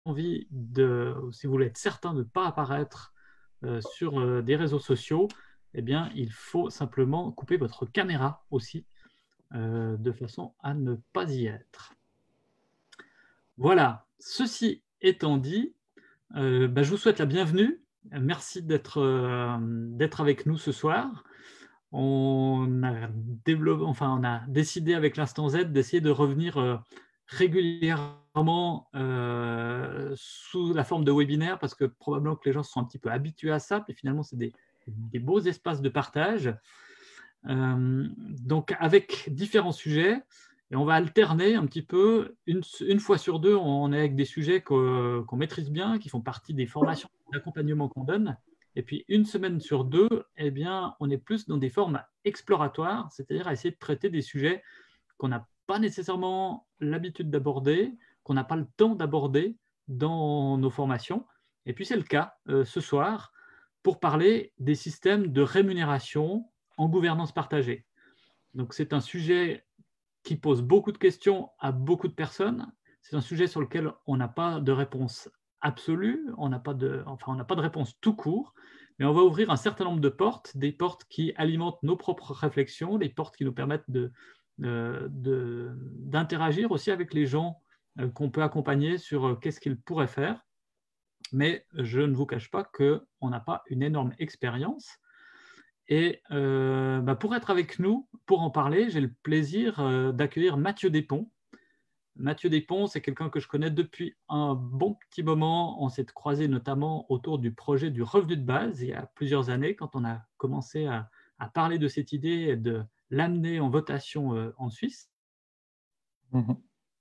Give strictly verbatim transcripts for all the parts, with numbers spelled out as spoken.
envie de, si vous voulez être certain de ne pas apparaître euh, sur euh, des réseaux sociaux, eh bien, il faut simplement couper votre caméra aussi, euh, de façon à ne pas y être. Voilà, ceci étant dit, euh, bah, je vous souhaite la bienvenue. Merci d'être euh, d'être avec nous ce soir. On a, développé, enfin, on a décidé avec l'Instant Z d'essayer de revenir euh, régulièrement euh, sous la forme de webinaire parce que probablement que les gens se sont un petit peu habitués à ça, puis finalement c'est des, des beaux espaces de partage. Euh, donc avec différents sujets, et on va alterner un petit peu, une, une fois sur deux, on est avec des sujets qu'on qu'on maîtrise bien, qui font partie des formations d'accompagnement qu'on donne, et puis une semaine sur deux, eh bien, on est plus dans des formes exploratoires, c'est-à-dire à essayer de traiter des sujets qu'on n'a pas nécessairement l'habitude d'aborder, qu'on n'a pas le temps d'aborder dans nos formations. Et puis c'est le cas euh, ce soir pour parler des systèmes de rémunération en gouvernance partagée. Donc c'est un sujet qui pose beaucoup de questions à beaucoup de personnes. C'est un sujet sur lequel on n'a pas de réponse absolue, on n'a pas de, enfin on n'a pas de réponse tout court, mais on va ouvrir un certain nombre de portes, des portes qui alimentent nos propres réflexions, des portes qui nous permettent de, euh, de, d'interagir aussi avec les gens euh, qu'on peut accompagner sur euh, qu'est-ce qu'ils pourraient faire. Mais je ne vous cache pas qu'on n'a pas une énorme expérience. Et euh, bah pour être avec nous, pour en parler, j'ai le plaisir euh, d'accueillir Mathieu Despons. Mathieu Despons, c'est quelqu'un que je connais depuis un bon petit moment. On s'est croisé notamment autour du projet du revenu de base il y a plusieurs années, quand on a commencé à, à parler de cette idée et de l'amener en votation euh, en Suisse. Mmh.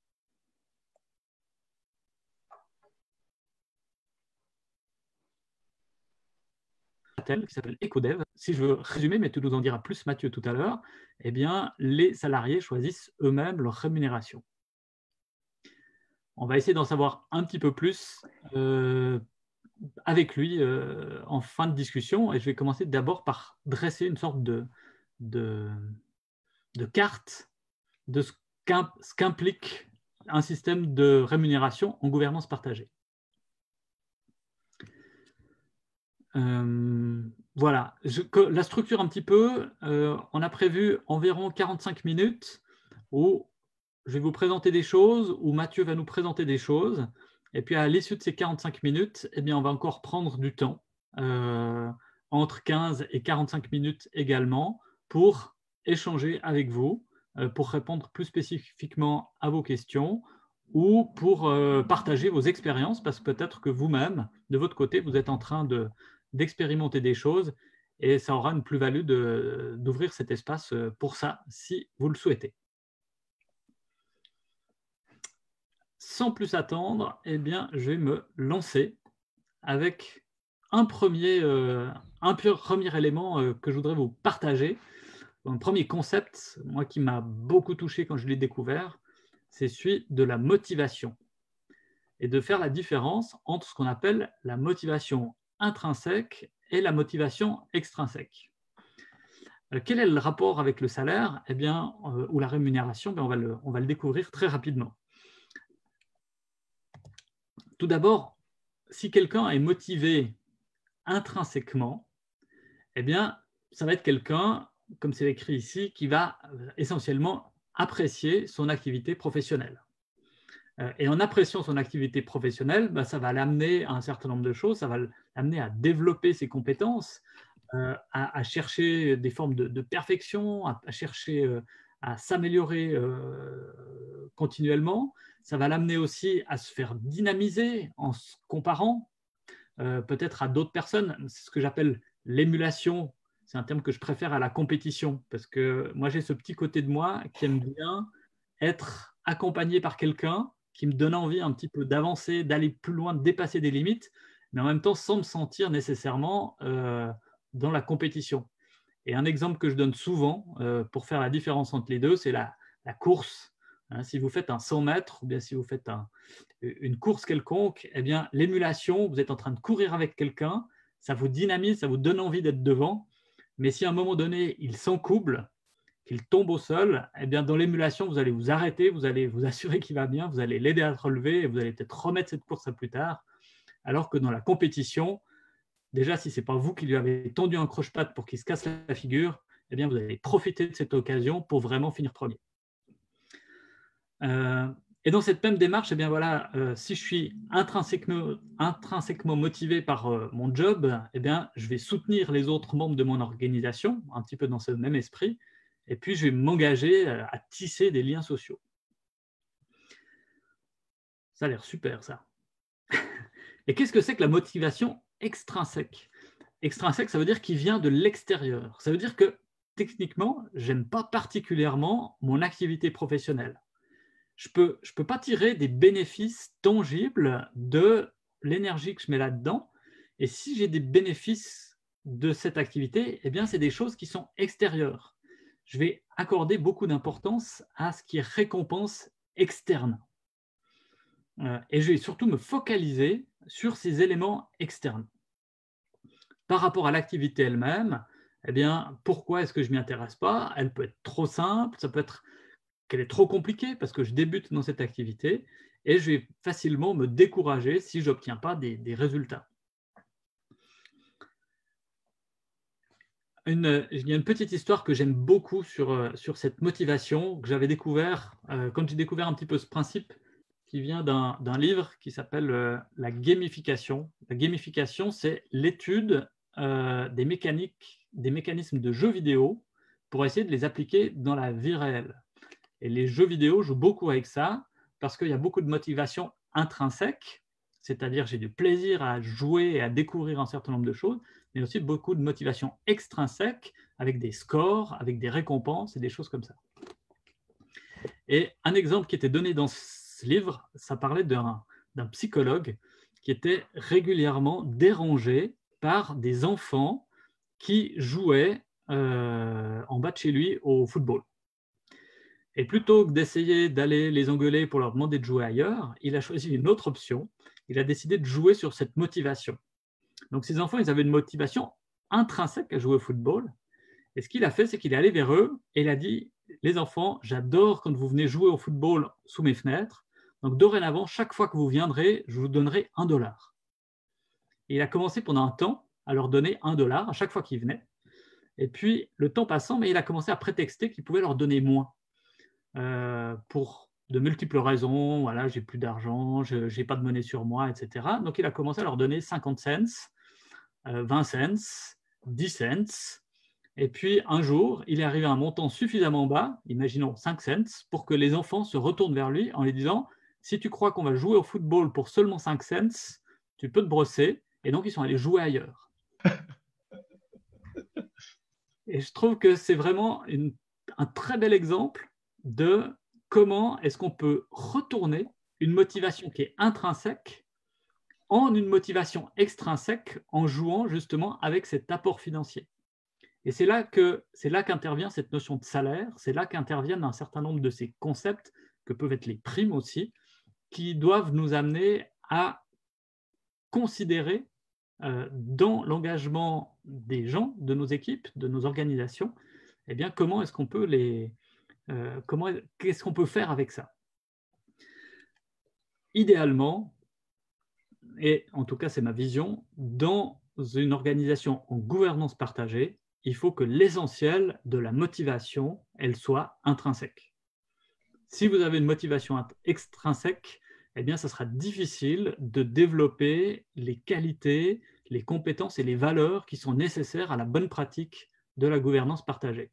Qui s'appelle EcoDev. Si je veux résumer, mais tu nous en diras plus, Mathieu, tout à l'heure, eh bien, les salariés choisissent eux-mêmes leur rémunération. On va essayer d'en savoir un petit peu plus euh, avec lui euh, en fin de discussion. Et je vais commencer d'abord par dresser une sorte de, de, de carte de ce qu'implique un système de rémunération en gouvernance partagée. Euh, voilà, je, la structure un petit peu, euh, on a prévu environ quarante-cinq minutes où je vais vous présenter des choses, où Mathieu va nous présenter des choses, et puis à l'issue de ces quarante-cinq minutes, eh bien, on va encore prendre du temps, euh, entre quinze et quarante-cinq minutes également, pour échanger avec vous, euh, pour répondre plus spécifiquement à vos questions, ou pour euh, partager vos expériences, parce que peut-être que vous-même, de votre côté, vous êtes en train de d'expérimenter des choses et ça aura une plus-value d'ouvrir cet espace pour ça, si vous le souhaitez. Sans plus attendre, eh bien, je vais me lancer avec un premier, euh, un premier élément euh, que je voudrais vous partager. Un premier concept, moi qui m'a beaucoup touché quand je l'ai découvert, c'est celui de la motivation et de faire la différence entre ce qu'on appelle la motivation intrinsèque et la motivation extrinsèque. Euh, quel est le rapport avec le salaire, eh bien, euh, ou la rémunération? Ben, on va le, on va le découvrir très rapidement. Tout d'abord, si quelqu'un est motivé intrinsèquement, eh bien, ça va être quelqu'un, comme c'est écrit ici, qui va essentiellement apprécier son activité professionnelle. Et en appréciant son activité professionnelle, ben, ça va l'amener à un certain nombre de choses, ça va l'amener à développer ses compétences, euh, à, à chercher des formes de, de perfection, à, à chercher euh, à s'améliorer euh, continuellement. Ça va l'amener aussi à se faire dynamiser en se comparant euh, peut-être à d'autres personnes. C'est ce que j'appelle l'émulation. C'est un terme que je préfère à la compétition, parce que moi, j'ai ce petit côté de moi qui aime bien être accompagné par quelqu'un qui me donne envie un petit peu d'avancer, d'aller plus loin, de dépasser des limites, mais en même temps sans me sentir nécessairement euh, dans la compétition. Et un exemple que je donne souvent euh, pour faire la différence entre les deux, c'est la, la course. Hein, si vous faites un cent mètres ou bien si vous faites un, une course quelconque, eh bien, l'émulation, vous êtes en train de courir avec quelqu'un, ça vous dynamise, ça vous donne envie d'être devant, mais si à un moment donné, il s'encouble, qu'il tombe au sol, eh bien, dans l'émulation, vous allez vous arrêter, vous allez vous assurer qu'il va bien, vous allez l'aider à se relever et vous allez peut-être remettre cette course à plus tard. Alors que dans la compétition, déjà, si ce n'est pas vous qui lui avez tendu un croche-patte pour qu'il se casse la figure, eh bien, vous allez profiter de cette occasion pour vraiment finir premier. Euh, et dans cette même démarche, eh bien, voilà, euh, si je suis intrinsèquement, intrinsèquement motivé par euh, mon job, eh bien, je vais soutenir les autres membres de mon organisation, un petit peu dans ce même esprit, et puis je vais m'engager à tisser des liens sociaux. Ça a l'air super, ça. Et qu'est-ce que c'est que la motivation extrinsèque? Extrinsèque, ça veut dire qu'il vient de l'extérieur. Ça veut dire que, techniquement, je n'aime pas particulièrement mon activité professionnelle. Je ne peux, je peux pas tirer des bénéfices tangibles de l'énergie que je mets là-dedans. Et si j'ai des bénéfices de cette activité, eh bien, c'est des choses qui sont extérieures. Je vais accorder beaucoup d'importance à ce qui est récompense externe. Euh, et je vais surtout me focaliser sur ces éléments externes. Par rapport à l'activité elle-même, eh bien, pourquoi est-ce que je ne m'y intéresse pas? Elle peut être trop simple, ça peut être qu'elle est trop compliquée parce que je débute dans cette activité et je vais facilement me décourager si je n'obtiens pas des, des résultats. Une, il y a une petite histoire que j'aime beaucoup sur, sur cette motivation que j'avais découvert euh, quand j'ai découvert un petit peu ce principe qui vient d'un d'un livre qui s'appelle euh, la gamification. La gamification, c'est l'étude euh, des mécaniques, des mécanismes de jeux vidéo pour essayer de les appliquer dans la vie réelle. Et les jeux vidéo jouent beaucoup avec ça parce qu'il y a beaucoup de motivation intrinsèque, c'est-à-dire j'ai du plaisir à jouer et à découvrir un certain nombre de choses, mais aussi beaucoup de motivation extrinsèque avec des scores, avec des récompenses et des choses comme ça. Et un exemple qui était donné dans ce livre, ça parlait d'un d'un psychologue qui était régulièrement dérangé par des enfants qui jouaient euh, en bas de chez lui au football. Et plutôt que d'essayer d'aller les engueuler pour leur demander de jouer ailleurs, il a choisi une autre option. Il a décidé de jouer sur cette motivation. Donc ces enfants, ils avaient une motivation intrinsèque à jouer au football. Et ce qu'il a fait, c'est qu'il est allé vers eux et il a dit « Les enfants, j'adore quand vous venez jouer au football sous mes fenêtres. Donc dorénavant, chaque fois que vous viendrez, je vous donnerai un dollar. » Et il a commencé pendant un temps à leur donner un dollar à chaque fois qu'ils venaient. Et puis, le temps passant, mais il a commencé à prétexter qu'il pouvait leur donner moins. Euh, pour de multiples raisons, voilà, j'ai plus d'argent, je n'ai pas de monnaie sur moi, et cetera. Donc il a commencé à leur donner cinquante cents, euh, vingt cents, dix cents. Et puis un jour, il est arrivé à un montant suffisamment bas, imaginons cinq cents, pour que les enfants se retournent vers lui en lui disant « Si tu crois qu'on va jouer au football pour seulement cinq cents, tu peux te brosser. » Et donc ils sont allés jouer ailleurs. Et je trouve que c'est vraiment une, un très bel exemple de comment est-ce qu'on peut retourner une motivation qui est intrinsèque en une motivation extrinsèque en jouant justement avec cet apport financier. Et c'est là que c'est là qu'intervient cette notion de salaire, c'est là qu'interviennent un certain nombre de ces concepts que peuvent être les primes aussi, qui doivent nous amener à considérer euh, dans l'engagement des gens, de nos équipes, de nos organisations, eh bien, comment est-ce qu'on peut les, Euh, comment, qu'est-ce qu'on peut faire avec ça? Idéalement, et en tout cas c'est ma vision, dans une organisation en gouvernance partagée, il faut que l'essentiel de la motivation, elle soit intrinsèque. Si vous avez une motivation extrinsèque, eh bien, ça sera difficile de développer les qualités, les compétences et les valeurs qui sont nécessaires à la bonne pratique de la gouvernance partagée.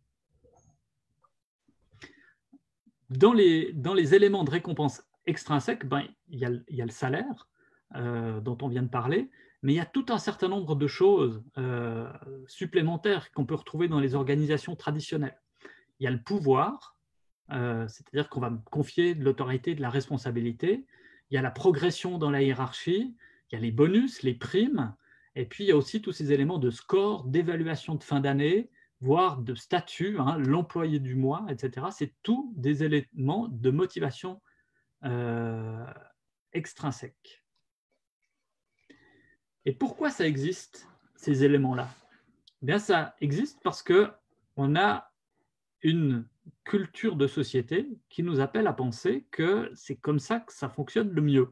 Dans les, dans les éléments de récompense extrinsèques, ben, il y a, il y a le salaire euh, dont on vient de parler, mais il y a tout un certain nombre de choses euh, supplémentaires qu'on peut retrouver dans les organisations traditionnelles. Il y a le pouvoir, euh, c'est-à-dire qu'on va me confier de l'autorité, de la responsabilité. Il y a la progression dans la hiérarchie, il y a les bonus, les primes, et puis il y a aussi tous ces éléments de score, d'évaluation de fin d'année, voire de statut, hein, l'employé du mois, et cetera. C'est tous des éléments de motivation euh, extrinsèque. Et pourquoi ça existe, ces éléments-là? Eh bien, ça existe parce qu'on a une culture de société qui nous appelle à penser que c'est comme ça que ça fonctionne le mieux.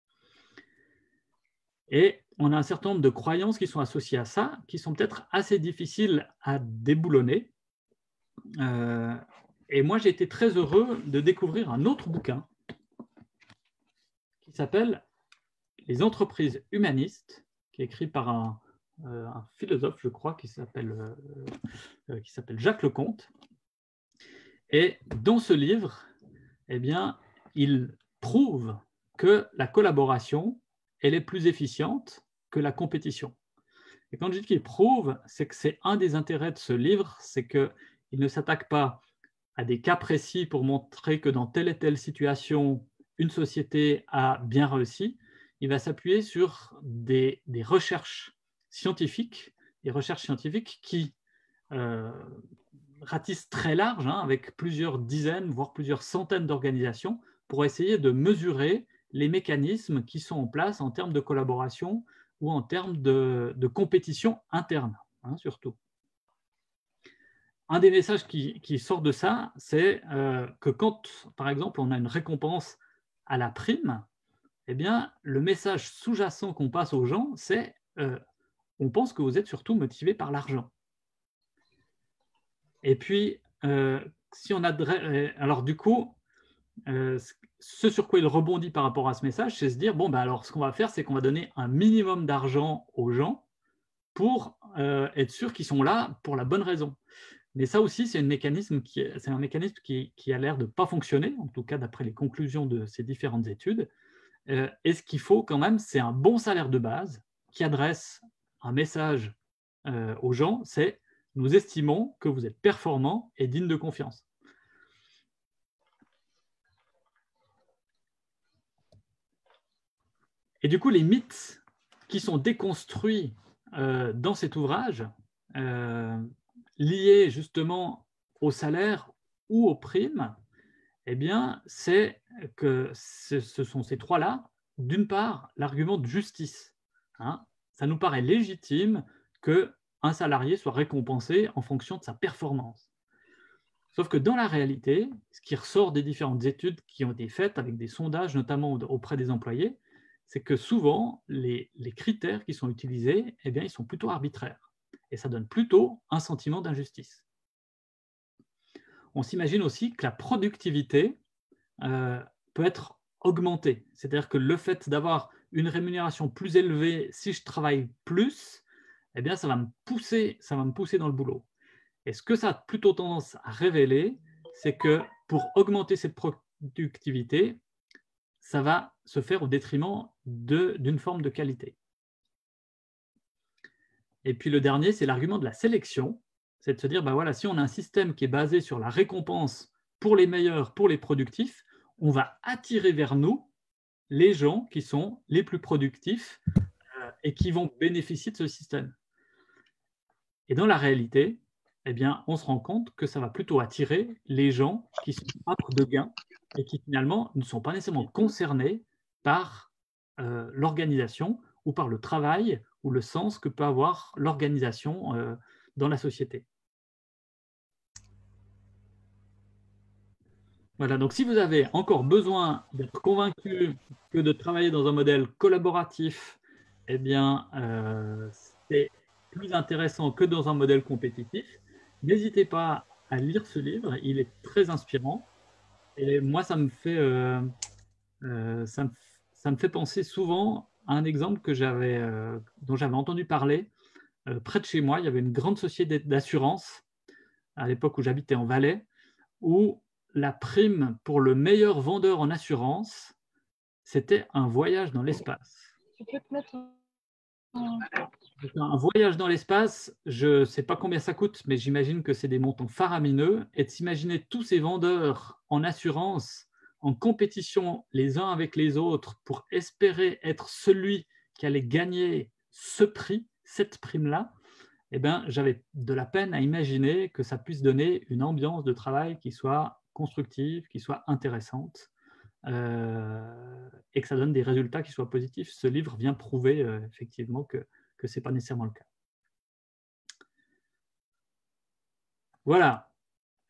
Et on a un certain nombre de croyances qui sont associées à ça, qui sont peut-être assez difficiles à déboulonner. Euh, et moi, j'ai été très heureux de découvrir un autre bouquin qui s'appelle « Les entreprises humanistes », qui est écrit par un, euh, un philosophe, je crois, qui s'appelle euh, qui s'appelle Jacques Lecomte. Et dans ce livre, eh bien, il prouve que la collaboration, elle est plus efficiente que la compétition. Et quand je dis qu'il prouve, c'est que c'est un des intérêts de ce livre, c'est qu'il ne s'attaque pas à des cas précis pour montrer que dans telle et telle situation, une société a bien réussi. Il va s'appuyer sur des, des recherches scientifiques, des recherches scientifiques qui euh, ratissent très large, hein, avec plusieurs dizaines, voire plusieurs centaines d'organisations, pour essayer de mesurer les mécanismes qui sont en place en termes de collaboration ou en termes de, de compétition interne, hein, surtout. Un des messages qui, qui sort de ça, c'est euh, que quand, par exemple, on a une récompense à la prime, eh bien, le message sous-jacent qu'on passe aux gens, c'est euh, on pense que vous êtes surtout motivé par l'argent. Et puis, euh, si on adresse, alors du coup, euh, ce sur quoi il rebondit par rapport à ce message, c'est se dire, bon, ben alors ce qu'on va faire, c'est qu'on va donner un minimum d'argent aux gens pour euh, être sûr qu'ils sont là pour la bonne raison. Mais ça aussi, c'est un mécanisme qui, c'est un mécanisme qui, qui a l'air de ne pas fonctionner, en tout cas d'après les conclusions de ces différentes études. Euh, et ce qu'il faut quand même, c'est un bon salaire de base qui adresse un message euh, aux gens, c'est « nous estimons que vous êtes performants et dignes de confiance ». Et du coup, les mythes qui sont déconstruits euh, dans cet ouvrage, euh, liés justement au salaire ou aux primes, eh bien, c'est que ce sont ces trois-là. D'une part, l'argument de justice. Hein, ça nous paraît légitime qu'un salarié soit récompensé en fonction de sa performance. Sauf que dans la réalité, ce qui ressort des différentes études qui ont été faites avec des sondages, notamment auprès des employés, c'est que souvent, les, les critères qui sont utilisés, eh bien, ils sont plutôt arbitraires. Et ça donne plutôt un sentiment d'injustice. On s'imagine aussi que la productivité euh, peut être augmentée. C'est-à-dire que le fait d'avoir une rémunération plus élevée si je travaille plus, eh bien, ça va me pousser, ça va me pousser dans le boulot. Et ce que ça a plutôt tendance à révéler, c'est que pour augmenter cette productivité, ça va se faire au détriment d'une forme de qualité. Et puis le dernier, c'est l'argument de la sélection. C'est de se dire, ben voilà, si on a un système qui est basé sur la récompense pour les meilleurs, pour les productifs, on va attirer vers nous les gens qui sont les plus productifs euh, et qui vont bénéficier de ce système. Et dans la réalité, eh bien, on se rend compte que ça va plutôt attirer les gens qui sont âpres de gain et qui finalement ne sont pas nécessairement concernés par euh, l'organisation ou par le travail ou le sens que peut avoir l'organisation euh, dans la société. Voilà, donc si vous avez encore besoin d'être convaincu que de travailler dans un modèle collaboratif, eh bien, euh, c'est plus intéressant que dans un modèle compétitif, n'hésitez pas à lire ce livre, il est très inspirant. Et moi, ça me fait, euh, euh, ça me, ça me fait penser souvent à un exemple que j'avais, euh, dont j'avais entendu parler. Euh, près de chez moi, il y avait une grande société d'assurance, à l'époque où j'habitais en Valais, où la prime pour le meilleur vendeur en assurance, c'était un voyage dans l'espace. Tu peux te mettre un... Un voyage dans l'espace, je ne sais pas combien ça coûte, mais j'imagine que c'est des montants faramineux. Et de s'imaginer tous ces vendeurs en assurance, en compétition les uns avec les autres pour espérer être celui qui allait gagner ce prix, cette prime-là, eh ben, j'avais de la peine à imaginer que ça puisse donner une ambiance de travail qui soit constructive, qui soit intéressante, euh, et que ça donne des résultats qui soient positifs. Ce livre vient prouver euh, effectivement que, que ce n'est pas nécessairement le cas. Voilà.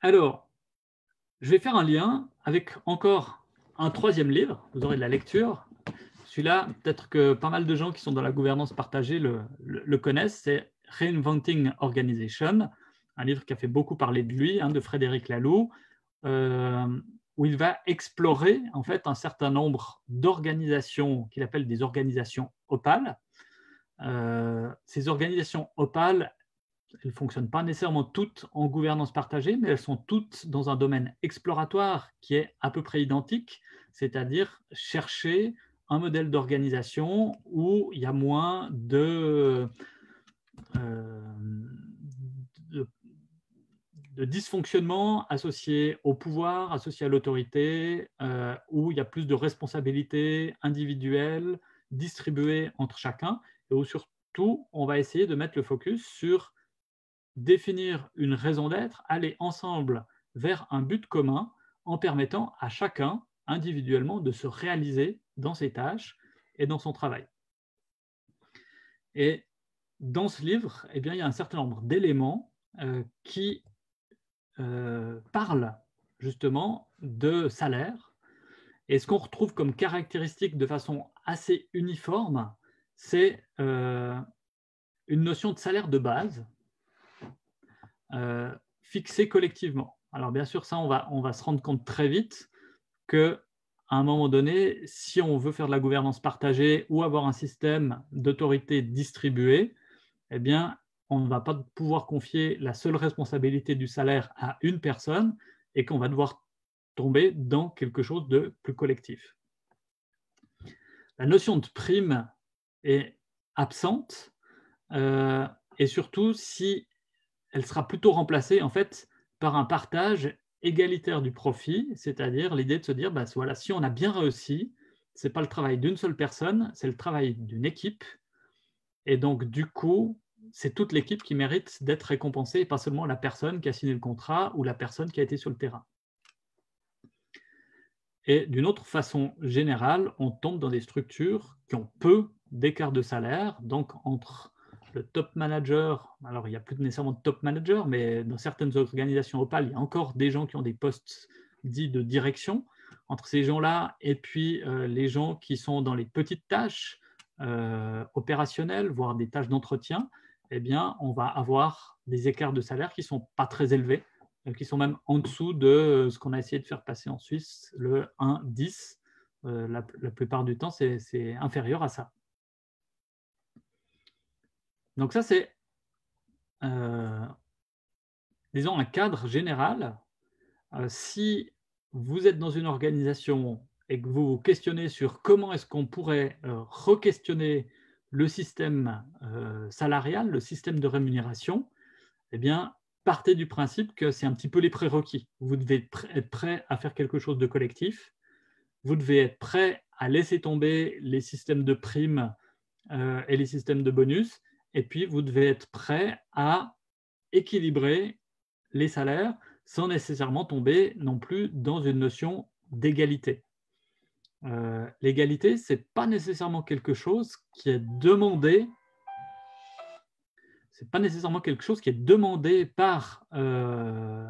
Alors, je vais faire un lien avec encore un troisième livre. Vous aurez de la lecture. Celui-là, peut-être que pas mal de gens qui sont dans la gouvernance partagée le, le, le connaissent. C'est Reinventing Organization, un livre qui a fait beaucoup parler de lui, hein, de Frédéric Laloux, euh, où il va explorer en fait un certain nombre d'organisations qu'il appelle des organisations opales. Euh, ces organisations opales, elles ne fonctionnent pas nécessairement toutes en gouvernance partagée, mais elles sont toutes dans un domaine exploratoire qui est à peu près identique, c'est-à-dire chercher un modèle d'organisation où il y a moins de, euh, de, de dysfonctionnement associé au pouvoir, associé à l'autorité, euh, où il y a plus de responsabilités individuelles distribuées entre chacun, et où surtout, on va essayer de mettre le focus sur définir une raison d'être, aller ensemble vers un but commun en permettant à chacun individuellement de se réaliser dans ses tâches et dans son travail. Et dans ce livre, eh bien, il y a un certain nombre d'éléments euh, qui euh, parlent justement de salaire. Et ce qu'on retrouve comme caractéristique de façon assez uniforme, c'est euh, une notion de salaire de base euh, fixé collectivement. Alors bien sûr, ça, on va, on va se rendre compte très vite qu'à un moment donné, si on veut faire de la gouvernance partagée ou avoir un système d'autorité distribuée, eh bien, on ne va pas pouvoir confier la seule responsabilité du salaire à une personne et qu'on va devoir tomber dans quelque chose de plus collectif. La notion de prime est absente euh, et surtout si elle sera plutôt remplacée en fait par un partage égalitaire du profit, c'est-à-dire l'idée de se dire, bah, voilà, si on a bien réussi, ce n'est pas le travail d'une seule personne, c'est le travail d'une équipe. Et donc, du coup, c'est toute l'équipe qui mérite d'être récompensée, et pas seulement la personne qui a signé le contrat ou la personne qui a été sur le terrain. Et d'une autre façon générale, on tombe dans des structures qui ont peu d'écart de salaire, donc entre le top manager, alors il n'y a plus nécessairement de top manager, mais dans certaines organisations opales, il y a encore des gens qui ont des postes dits de direction. Entre ces gens-là et puis euh, les gens qui sont dans les petites tâches euh, opérationnelles, voire des tâches d'entretien, eh bien, on va avoir des écarts de salaire qui ne sont pas très élevés, qui sont même en dessous de ce qu'on a essayé de faire passer en Suisse, le un dix. Euh, la, la plupart du temps, c'est inférieur à ça. Donc ça, c'est, euh, disons, un cadre général. Euh, si vous êtes dans une organisation et que vous vous questionnez sur comment est-ce qu'on pourrait euh, re-questionner le système euh, salarial, le système de rémunération, eh bien, partez du principe que c'est un petit peu les prérequis. Vous devez être prêt à faire quelque chose de collectif. Vous devez être prêt à laisser tomber les systèmes de primes euh, et les systèmes de bonus. Et puis, vous devez être prêt à équilibrer les salaires sans nécessairement tomber non plus dans une notion d'égalité. Euh, L'égalité, ce n'est pas nécessairement quelque chose qui est demandé, c'est pas nécessairement quelque chose qui est demandé par, euh,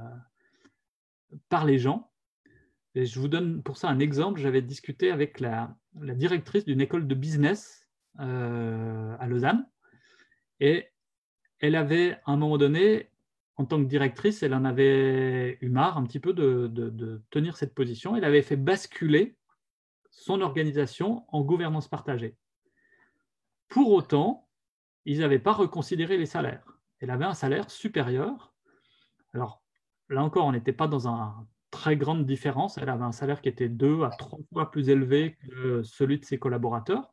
par les gens. Et je vous donne pour ça un exemple. J'avais discuté avec la, la directrice d'une école de business euh, à Lausanne. Et elle avait, à un moment donné, en tant que directrice, elle en avait eu marre un petit peu de, de, de tenir cette position. Elle avait fait basculer son organisation en gouvernance partagée. Pour autant, ils n'avaient pas reconsidéré les salaires. Elle avait un salaire supérieur. Alors, là encore, on n'était pas dans une très grande différence. Elle avait un salaire qui était deux à trois fois plus élevé que celui de ses collaborateurs.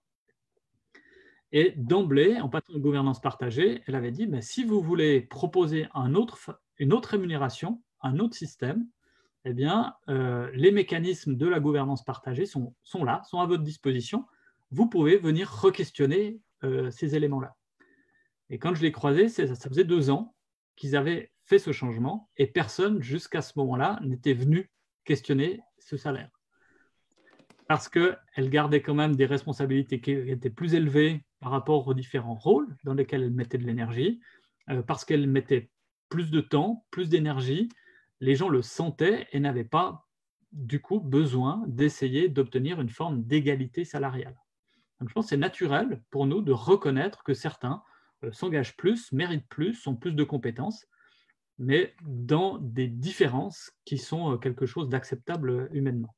Et d'emblée, en passant en gouvernance partagée, elle avait dit, mais si vous voulez proposer un autre, une autre rémunération, un autre système, eh bien, euh, les mécanismes de la gouvernance partagée sont, sont là, sont à votre disposition. Vous pouvez venir re-questionner euh, ces éléments-là. Et quand je l'ai croisé, ça, ça faisait deux ans qu'ils avaient fait ce changement et personne, jusqu'à ce moment-là, n'était venu questionner ce salaire. Parce qu'elle gardait quand même des responsabilités qui étaient plus élevées par rapport aux différents rôles dans lesquels elle mettait de l'énergie, euh, parce qu'elle mettait plus de temps, plus d'énergie, les gens le sentaient et n'avaient pas, du coup, besoin d'essayer d'obtenir une forme d'égalité salariale. Donc, je pense que c'est naturel pour nous de reconnaître que certains euh, s'engagent plus, méritent plus, ont plus de compétences, mais dans des différences qui sont euh, quelque chose d'acceptable humainement.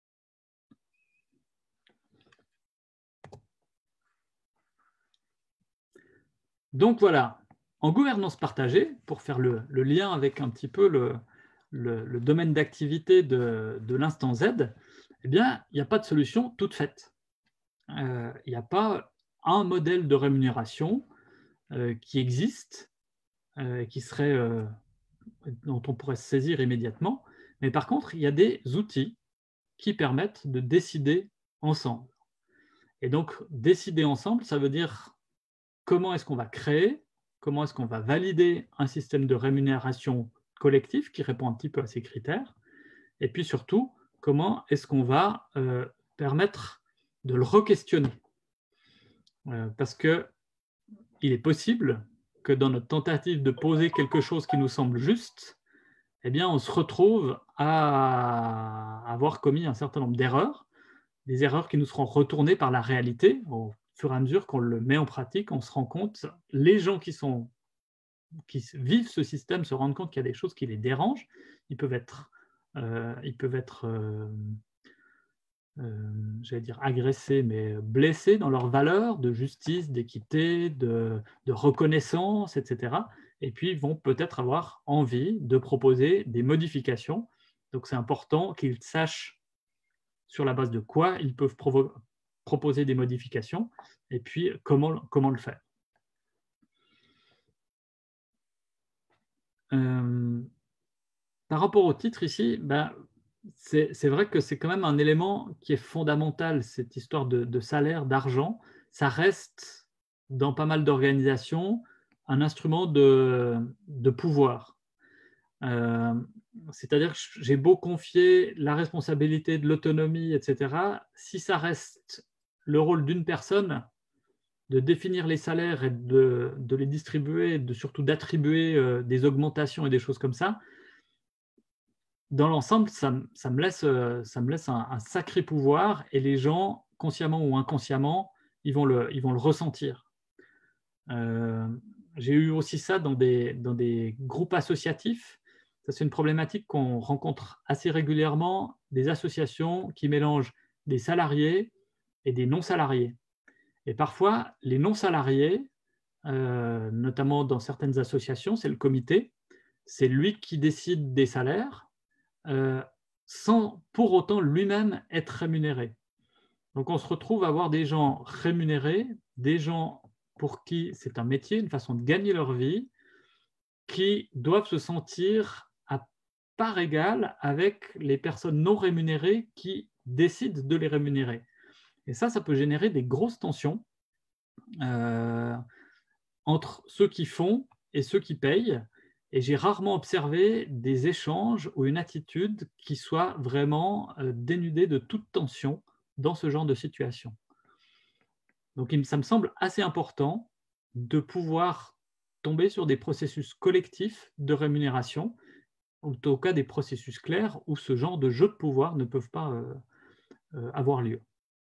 Donc voilà, en gouvernance partagée, pour faire le, le lien avec un petit peu le, le, le domaine d'activité de, de l'instant Z, eh bien, il n'y a pas de solution toute faite. Euh, il n'y a pas un modèle de rémunération euh, qui existe, euh, qui serait, euh, dont on pourrait se saisir immédiatement, mais par contre, il y a des outils qui permettent de décider ensemble. Et donc, décider ensemble, ça veut dire comment est-ce qu'on va créer, comment est-ce qu'on va valider un système de rémunération collectif qui répond un petit peu à ces critères, et puis surtout, comment est-ce qu'on va euh, permettre de le re-questionner. Euh, parce qu'il est possible que dans notre tentative de poser quelque chose qui nous semble juste, eh bien, on se retrouve à avoir commis un certain nombre d'erreurs, des erreurs qui nous seront retournées par la réalité. Au fur et à mesure qu'on le met en pratique, on se rend compte, les gens qui, sont, qui vivent ce système se rendent compte qu'il y a des choses qui les dérangent. Ils peuvent être, euh, ils peuvent être euh, euh, j'allais dire agressés, mais blessés dans leurs valeurs de justice, d'équité, de, de reconnaissance, et cetera. Et puis, ils vont peut-être avoir envie de proposer des modifications. Donc, c'est important qu'ils sachent sur la base de quoi ils peuvent proposer des modifications et puis comment, comment le faire. Euh, par rapport au titre ici, ben, c'est vrai que c'est quand même un élément qui est fondamental, cette histoire de, de salaire, d'argent. Ça reste, dans pas mal d'organisations, un instrument de, de pouvoir. Euh, C'est-à-dire que j'ai beau confier la responsabilité de l'autonomie, et cetera, si ça reste le rôle d'une personne de définir les salaires et de, de les distribuer, de, surtout d'attribuer euh, des augmentations et des choses comme ça, dans l'ensemble, ça, ça me laisse, ça me laisse un, un sacré pouvoir et les gens, consciemment ou inconsciemment, ils vont le, ils vont le ressentir. Euh, j'ai eu aussi ça dans des, dans des groupes associatifs. Ça, c'est une problématique qu'on rencontre assez régulièrement, des associations qui mélangent des salariés et des non-salariés. Et parfois, les non-salariés, euh, notamment dans certaines associations, c'est le comité, c'est lui qui décide des salaires, Euh, sans pour autant lui-même être rémunéré. Donc on se retrouve à avoir des gens rémunérés, des gens pour qui c'est un métier, une façon de gagner leur vie, qui doivent se sentir à part égale avec les personnes non rémunérées qui décident de les rémunérer. Et ça, ça peut générer des grosses tensions euh, entre ceux qui font et ceux qui payent. Et j'ai rarement observé des échanges ou une attitude qui soit vraiment dénudée de toute tension dans ce genre de situation. Donc ça me semble assez important de pouvoir tomber sur des processus collectifs de rémunération, ou en tout cas des processus clairs où ce genre de jeux de pouvoir ne peuvent pas euh, euh, avoir lieu.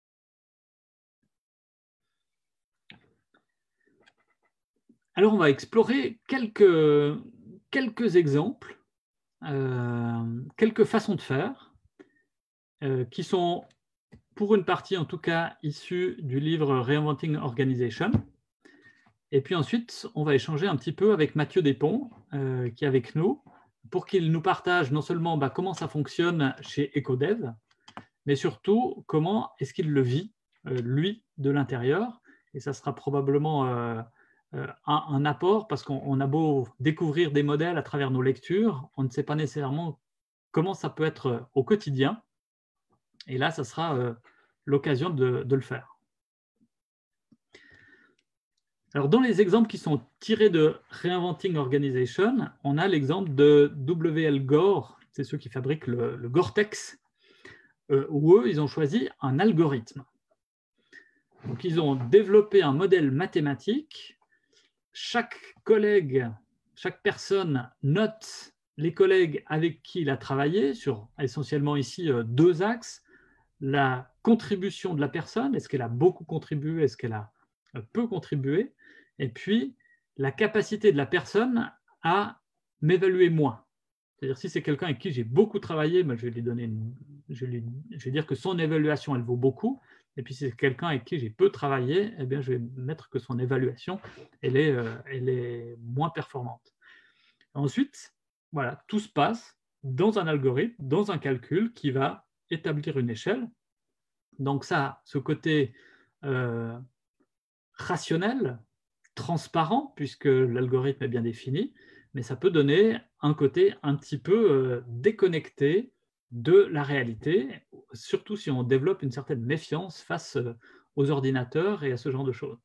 Alors on va explorer quelques, quelques exemples, euh, quelques façons de faire, euh, qui sont pour une partie en tout cas issues du livre Reinventing Organization. Et puis ensuite, on va échanger un petit peu avec Mathieu Despons, euh, qui est avec nous, pour qu'il nous partage non seulement bah, comment ça fonctionne chez Ecodev, mais surtout comment est-ce qu'il le vit, euh, lui, de l'intérieur. Et ça sera probablement euh, euh, un, un apport, parce qu'on a beau découvrir des modèles à travers nos lectures, on ne sait pas nécessairement comment ça peut être au quotidien. Et là, ça sera euh, l'occasion de, de le faire. Alors, dans les exemples qui sont tirés de Reinventing Organization, on a l'exemple de W L Gore, c'est ceux qui fabriquent le, le Gore-Tex, euh, où eux, ils ont choisi un algorithme. Donc, ils ont développé un modèle mathématique. Chaque collègue, chaque personne note les collègues avec qui il a travaillé, sur essentiellement ici deux axes, la contribution de la personne, est-ce qu'elle a beaucoup contribué, est-ce qu'elle a peu contribué, et puis la capacité de la personne à m'évaluer moi. C'est-à-dire si c'est quelqu'un avec qui j'ai beaucoup travaillé, ben je, vais lui donner une, je, vais lui, je vais dire que son évaluation, elle vaut beaucoup, et puis si c'est quelqu'un avec qui j'ai peu travaillé, eh bien, je vais mettre que son évaluation, elle est, euh, elle est moins performante. Ensuite, voilà, tout se passe dans un algorithme, dans un calcul qui va établir une échelle. Donc ça, ce côté euh, rationnel, transparent, puisque l'algorithme est bien défini, mais ça peut donner un côté un petit peu euh, déconnecté de la réalité, surtout si on développe une certaine méfiance face euh, aux ordinateurs et à ce genre de choses.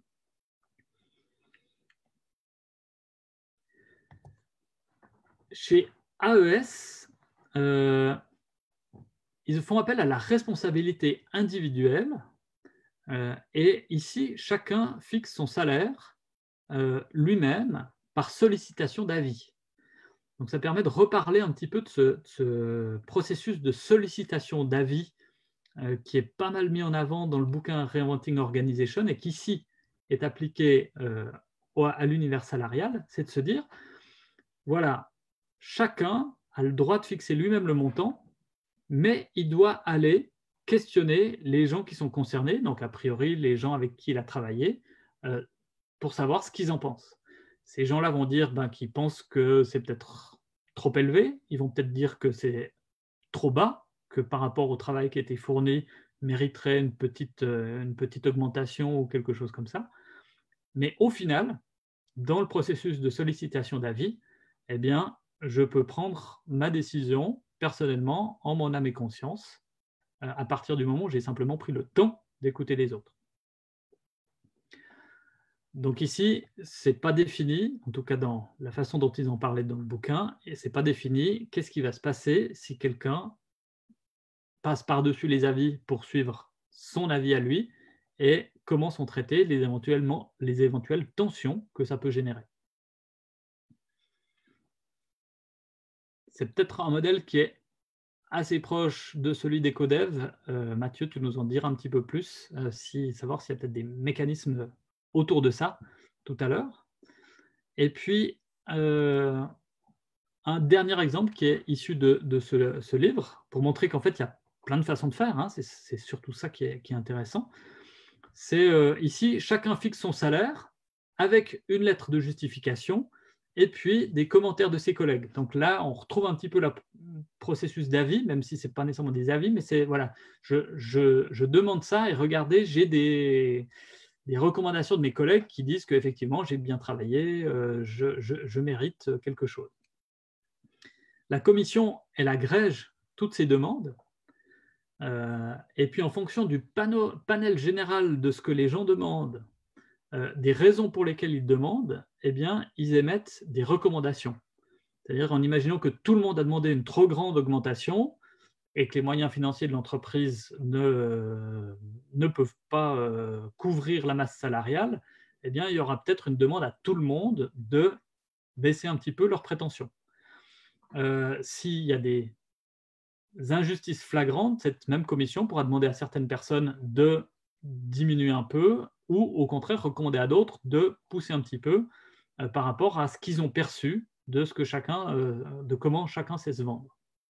Chez A E S, euh, ils font appel à la responsabilité individuelle. Euh, et ici, chacun fixe son salaire euh, lui-même par sollicitation d'avis. Donc, ça permet de reparler un petit peu de ce, de ce processus de sollicitation d'avis euh, qui est pas mal mis en avant dans le bouquin Reinventing Organization et qui ici est appliqué euh, à l'univers salarial. C'est de se dire, voilà, chacun a le droit de fixer lui-même le montant, mais il doit aller questionner les gens qui sont concernés, donc a priori les gens avec qui il a travaillé, euh, pour savoir ce qu'ils en pensent. Ces gens-là vont dire ben, qu'ils pensent que c'est peut-être trop élevé, ils vont peut-être dire que c'est trop bas, que par rapport au travail qui a été fourni, mériterait une petite, euh, une petite augmentation ou quelque chose comme ça. Mais au final, dans le processus de sollicitation d'avis, eh bien, je peux prendre ma décision personnellement, en mon âme et conscience, à partir du moment où j'ai simplement pris le temps d'écouter les autres. Donc ici, ce n'est pas défini, en tout cas dans la façon dont ils en parlaient dans le bouquin, et ce n'est pas défini qu'est-ce qui va se passer si quelqu'un passe par-dessus les avis pour suivre son avis à lui, et comment sont traitées les, éventuellement, les éventuelles tensions que ça peut générer. C'est peut-être un modèle qui est assez proche de celui des codev. Euh, Mathieu, tu nous en diras un petit peu plus, euh, si, savoir s'il y a peut-être des mécanismes autour de ça tout à l'heure. Et puis, euh, un dernier exemple qui est issu de, de ce, ce livre, pour montrer qu'en fait, il y a plein de façons de faire, hein, c'est surtout ça qui est, qui est intéressant. C'est euh, ici, chacun fixe son salaire avec une lettre de justification et puis des commentaires de ses collègues. Donc là, on retrouve un petit peu le processus d'avis, même si ce n'est pas nécessairement des avis, mais c'est, voilà, je, je, je demande ça et regardez, j'ai des, des recommandations de mes collègues qui disent qu'effectivement, j'ai bien travaillé, euh, je, je, je mérite quelque chose. La commission, elle agrège toutes ces demandes. Euh, et puis, en fonction du panneau, panel général de ce que les gens demandent, euh, des raisons pour lesquelles ils demandent, eh bien, ils émettent des recommandations. C'est-à-dire en imaginant que tout le monde a demandé une trop grande augmentation et que les moyens financiers de l'entreprise ne, euh, ne peuvent pas euh, couvrir la masse salariale, eh bien, il y aura peut-être une demande à tout le monde de baisser un petit peu leurs prétentions. Euh, S'il y a des injustices flagrantes, cette même commission pourra demander à certaines personnes de diminuer un peu ou au contraire recommander à d'autres de pousser un petit peu euh, par rapport à ce qu'ils ont perçu de ce que chacun, euh, de comment chacun sait se vendre.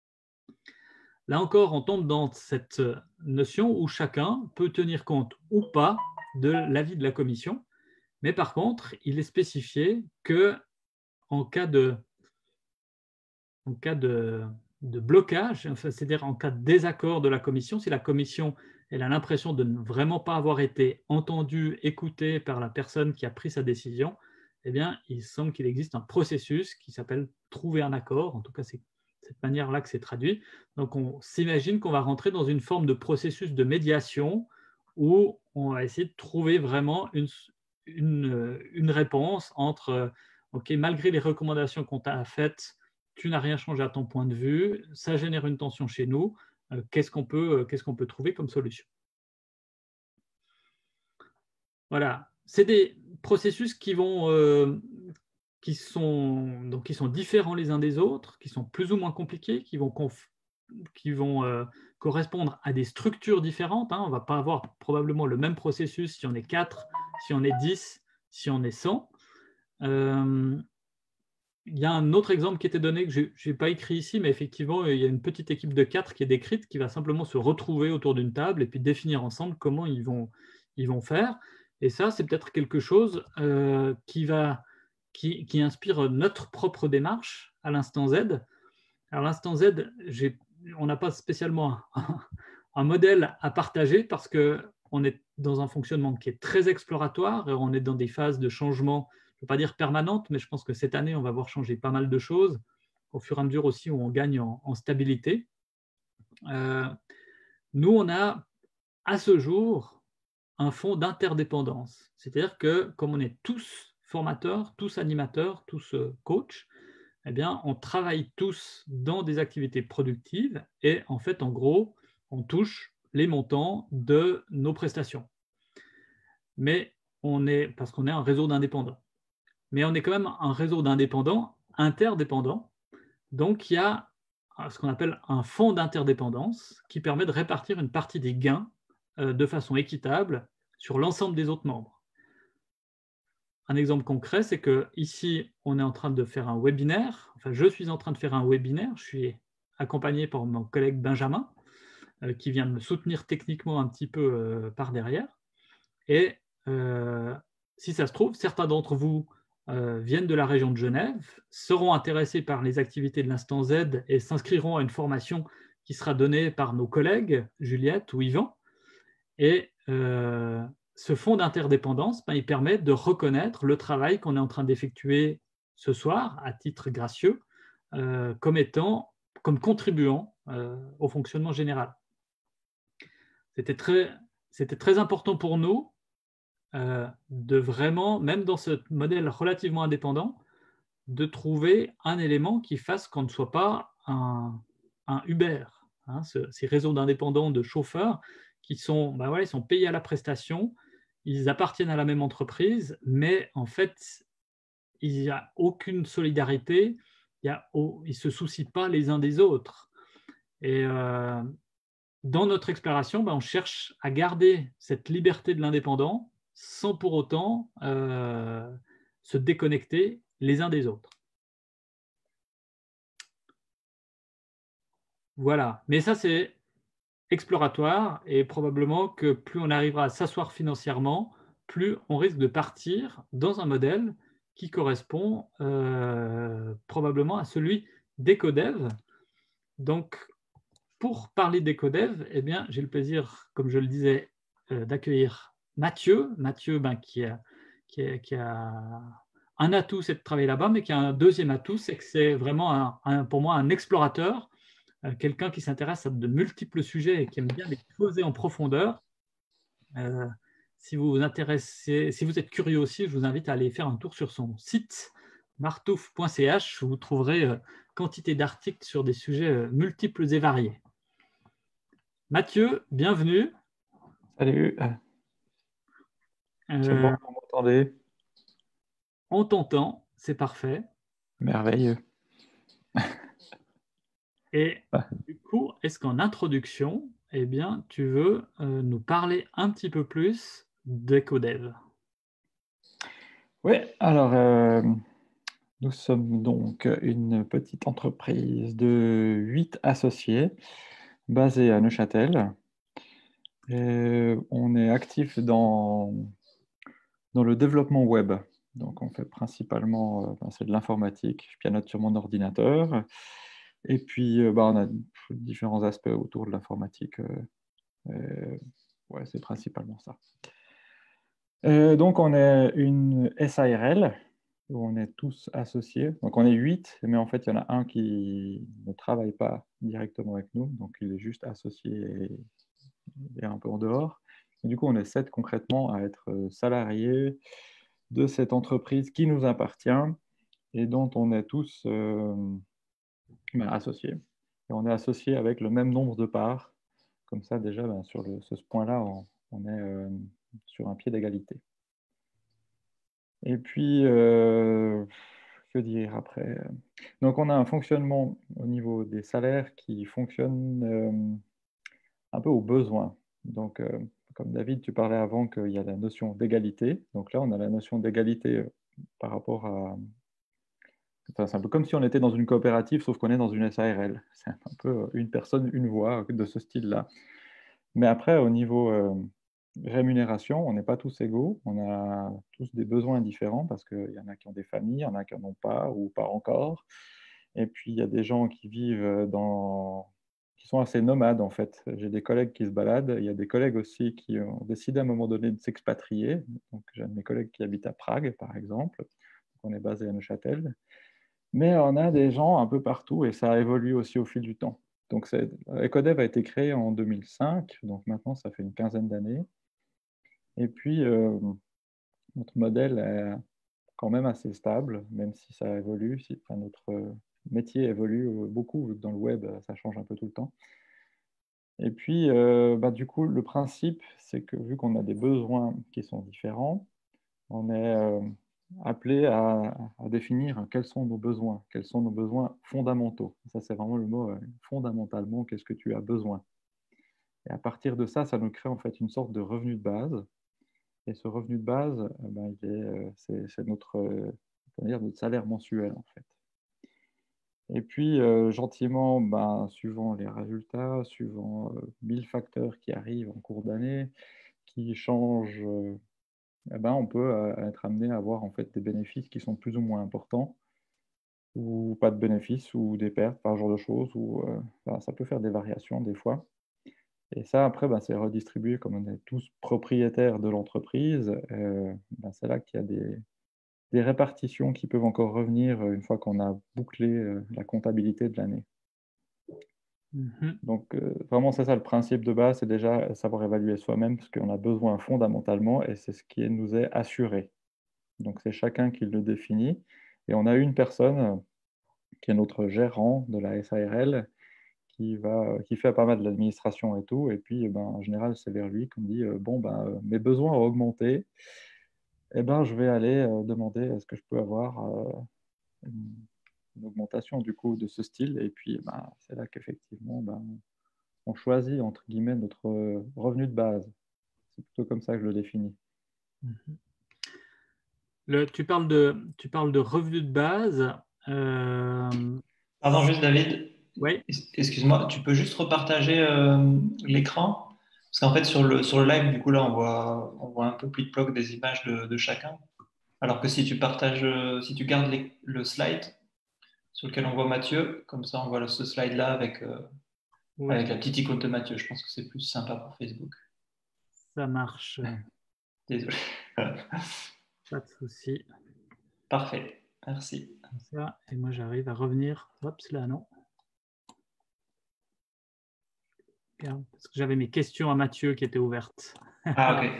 Là encore, on tombe dans cette notion où chacun peut tenir compte ou pas de l'avis de la commission, mais par contre, il est spécifié que en cas de, en cas de de blocage, enfin, c'est-à-dire en cas de désaccord de la commission, si la commission elle a l'impression de ne vraiment pas avoir été entendue, écoutée par la personne qui a pris sa décision, eh bien, il semble qu'il existe un processus qui s'appelle trouver un accord, en tout cas c'est cette manière-là que c'est traduit. Donc on s'imagine qu'on va rentrer dans une forme de processus de médiation où on va essayer de trouver vraiment une, une, une réponse entre, ok, malgré les recommandations qu'on t'a faites, tu n'as rien changé à ton point de vue, ça génère une tension chez nous, euh, qu'est-ce qu'on peut, euh, qu'est-ce qu'on peut trouver comme solution? Voilà, c'est des processus qui vont, euh, qui sont, donc, qui sont différents les uns des autres, qui sont plus ou moins compliqués, qui vont, conf, qui vont euh, correspondre à des structures différentes. Hein. On ne va pas avoir probablement le même processus si on est quatre, si on est dix, si on est cent. Euh, il y a un autre exemple qui était donné que je n'ai pas écrit ici, mais effectivement, il y a une petite équipe de quatre qui est décrite, qui va simplement se retrouver autour d'une table et puis définir ensemble comment ils vont, ils vont faire. Et ça, c'est peut-être quelque chose euh, qui, va, qui, qui inspire notre propre démarche à l'instant Z. Alors, l'instant Z, on n'a pas spécialement un, un modèle à partager parce qu'on est dans un fonctionnement qui est très exploratoire et on est dans des phases de changement, je ne veux pas dire permanentes, mais je pense que cette année, on va voir changer pas mal de choses au fur et à mesure aussi où on gagne en, en stabilité. Euh, nous, on a à ce jour un fonds d'interdépendance. C'est-à-dire que comme on est tous formateurs, tous animateurs, tous coachs, eh bien, on travaille tous dans des activités productives et en fait, en gros, on touche les montants de nos prestations. Mais on est, parce qu'on est un réseau d'indépendants. Mais on est quand même un réseau d'indépendants interdépendants. Donc, il y a ce qu'on appelle un fonds d'interdépendance qui permet de répartir une partie des gains euh, de façon équitable sur l'ensemble des autres membres. Un exemple concret, c'est que ici, on est en train de faire un webinaire. Enfin, je suis en train de faire un webinaire. Je suis accompagné par mon collègue Benjamin, euh, qui vient me soutenir techniquement un petit peu euh, par derrière. Et euh, si ça se trouve, certains d'entre vous euh, viennent de la région de Genève, seront intéressés par les activités de l'instant Z et s'inscriront à une formation qui sera donnée par nos collègues, Juliette ou Yvan. Et euh, ce fonds d'interdépendance, ben, il permet de reconnaître le travail qu'on est en train d'effectuer ce soir, à titre gracieux, euh, comme étant, comme contribuant euh, au fonctionnement général. C'était très, c'était très important pour nous euh, de vraiment, même dans ce modèle relativement indépendant, de trouver un élément qui fasse qu'on ne soit pas un, un Uber, hein, ce, ces réseaux d'indépendants de chauffeurs qui sont, ben voilà, ils sont payés à la prestation, ils appartiennent à la même entreprise, mais en fait, il n'y a aucune solidarité, il y a, oh, ils ne se soucient pas les uns des autres. Et euh, dans notre exploration, ben, on cherche à garder cette liberté de l'indépendant sans pour autant euh, se déconnecter les uns des autres. Voilà, mais ça c'est exploratoire et probablement que plus on arrivera à s'asseoir financièrement, plus on risque de partir dans un modèle qui correspond euh, probablement à celui d'Ecodev. Donc, pour parler d'Ecodev, eh bien, j'ai le plaisir, comme je le disais, euh, d'accueillir Mathieu. Mathieu, ben, qui, a, qui, a, qui a un atout, c'est de travailler là-bas, mais qui a un deuxième atout, c'est que c'est vraiment, un, un, pour moi, un explorateur, euh, quelqu'un qui s'intéresse à de multiples sujets et qui aime bien les creuser en profondeur. Euh, si vous vous intéressez, si vous êtes curieux aussi, je vous invite à aller faire un tour sur son site martouf point c h où vous trouverez euh, quantité d'articles sur des sujets euh, multiples et variés. Mathieu, bienvenue. Salut. Euh, C'est bon, vous m'entendez? On t'entend, c'est parfait. Merveilleux. Et Ah. du coup, est-ce qu'en introduction, eh bien, tu veux euh, nous parler un petit peu plus d'Ecodev? Oui, alors euh, nous sommes donc une petite entreprise de huit associés basée à Neuchâtel. Et on est actif dans, dans le développement web. Donc on fait principalement, euh, ben, c'est de l'informatique. Je pianote sur mon ordinateur. Et puis euh, ben, on a différents aspects autour de l'informatique. Euh, ouais, c'est principalement ça. Euh, donc, on est une S A R L où on est tous associés. Donc, on est huit, mais en fait, il y en a un qui ne travaille pas directement avec nous. Donc, il est juste associé et, et un peu en dehors. Et du coup, on est sept concrètement à être salariés de cette entreprise qui nous appartient et dont on est tous euh, ben, associés. Et on est associés avec le même nombre de parts. Comme ça, déjà, ben, sur le, ce point-là, on, on est euh, sur un pied d'égalité. Et puis, euh, que dire après? Donc, on a un fonctionnement au niveau des salaires qui fonctionne euh, un peu au besoin. Donc, euh, comme David, tu parlais avant qu'il y a la notion d'égalité. Donc là, on a la notion d'égalité euh, par rapport à... Enfin, c'est un peu comme si on était dans une coopérative, sauf qu'on est dans une S A R L. C'est un peu une personne, une voix de ce style-là. Mais après, au niveau euh, rémunération, on n'est pas tous égaux. On a tous des besoins différents parce qu'il y en a qui ont des familles, il y en a qui n'en ont pas ou pas encore. Et puis, il y a des gens qui vivent dans... qui sont assez nomades, en fait. J'ai des collègues qui se baladent. Il y a des collègues aussi qui ont décidé à un moment donné de s'expatrier. Donc, j'ai un de mes collègues qui habite à Prague, par exemple. Donc, on est basé à Neuchâtel. Mais on a des gens un peu partout et ça évolue aussi au fil du temps. Donc, c'est- Ecodev a été créé en deux mille cinq, donc maintenant ça fait une quinzaine d'années. Et puis, euh, notre modèle est quand même assez stable, même si ça évolue, si, enfin, notre métier évolue beaucoup, vu que dans le web, ça change un peu tout le temps. Et puis, euh, bah, du coup, le principe, c'est que vu qu'on a des besoins qui sont différents, on est euh, appelé à, à définir quels sont nos besoins, quels sont nos besoins fondamentaux. Ça, c'est vraiment le mot, euh, fondamentalement, qu'est-ce que tu as besoin? Et à partir de ça, ça nous crée en fait une sorte de revenu de base. Et ce revenu de base, euh, ben, il est, euh, c'est, c'est notre, euh, on peut dire notre salaire mensuel en fait. Et puis, euh, gentiment, ben, suivant les résultats, suivant euh, mille facteurs qui arrivent en cours d'année, qui changent, euh, eh ben, on peut euh, être amené à avoir en fait des bénéfices qui sont plus ou moins importants, ou pas de bénéfices, ou des pertes, par genre de choses, ou euh, ben, ça peut faire des variations des fois. Et ça, après, ben, c'est redistribué comme on est tous propriétaires de l'entreprise. Euh, ben, c'est là qu'il y a des, des répartitions qui peuvent encore revenir euh, une fois qu'on a bouclé euh, la comptabilité de l'année. Mhm. Donc, euh, vraiment, c'est ça le principe de base, c'est déjà savoir évaluer soi-même ce qu'on a besoin fondamentalement et c'est ce qui nous est assuré. Donc, c'est chacun qui le définit. Et on a une personne euh, qui est notre gérant de la S A R L qui va, qui fait pas mal de l'administration et tout. Et puis, eh ben, en général, c'est vers lui qu'on dit euh, bon, ben, euh, mes besoins ont augmenté. Eh ben, je vais aller euh, demander est-ce que je peux avoir euh, une, une augmentation du coup de ce style. Et puis, eh ben, c'est là qu'effectivement, ben, on choisit entre guillemets notre euh, revenu de base. C'est plutôt comme ça que je le définis. Mhm. Le, tu parles de, tu parles de revenu de base. Euh, Pardon, juste David, oui, es- excuse-moi, tu peux juste repartager euh, l'écran? Parce qu'en fait, sur le, sur le live, du coup, là, on voit, on voit un peu plus de bloc des images de, de chacun. Alors que si tu partages, euh, si tu gardes les- le slide sur lequel on voit Mathieu, comme ça, on voit le- ce slide-là avec, euh, ouais, avec la petite icône de Mathieu. Je pense que c'est plus sympa pour Facebook. ça marche. Désolé. Pas de souci. Parfait, merci. Comme ça, et moi, j'arrive à revenir. Hop, là, non. Regarde, parce que j'avais mes questions à Mathieu qui étaient ouvertes. Ah, ok.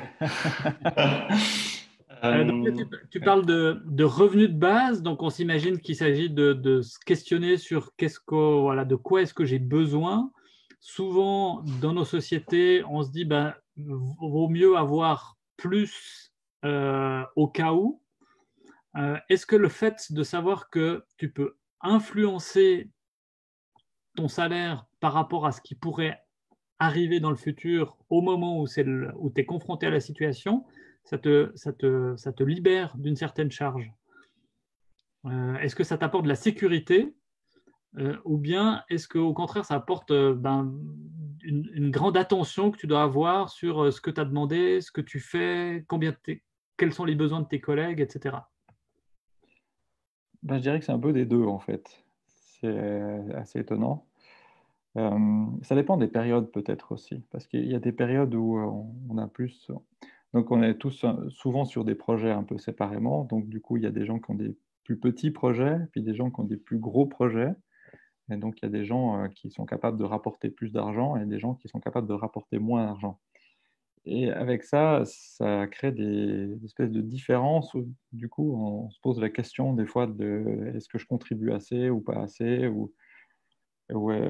Euh, donc là, Euh, tu, tu ouais. parles de, de revenus de base, donc on s'imagine qu'il s'agit de, de se questionner sur qu'est-ce que, voilà, de quoi est-ce que j'ai besoin. Souvent, dans nos sociétés, on se dit ben, vaut mieux avoir plus euh, au cas où. Euh, est-ce que le fait de savoir que tu peux influencer ton salaire par rapport à ce qui pourrait arriver dans le futur au moment où, c'est le- où tu es confronté à la situation, ça te, ça te, ça te libère d'une certaine charge. Euh, est-ce que ça t'apporte de la sécurité euh, ou bien est-ce qu'au contraire ça apporte euh, ben, une, une grande attention que tu dois avoir sur euh, ce que tu as demandé, ce que tu fais, combien t'es- quels sont les besoins de tes collègues, et cetera. Ben, je dirais que c'est un peu des deux en fait. C'est assez étonnant. Euh, ça dépend des périodes peut-être aussi, parce qu'il y a des périodes où euh, on, on a plus... Donc on est tous euh, souvent sur des projets un peu séparément, donc du coup il y a des gens qui ont des plus petits projets, puis des gens qui ont des plus gros projets, et donc il y a des gens euh, qui sont capables de rapporter plus d'argent et des gens qui sont capables de rapporter moins d'argent. Et avec ça, ça crée des, des espèces de différences où du coup on se pose la question des fois de est-ce que je contribue assez ou pas assez, ou, ou, euh,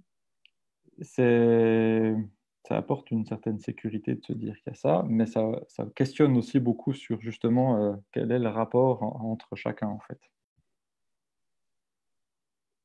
c'est, ça apporte une certaine sécurité de se dire qu'il y a ça, mais ça, ça questionne aussi beaucoup sur justement euh, quel est le rapport en- entre chacun en fait.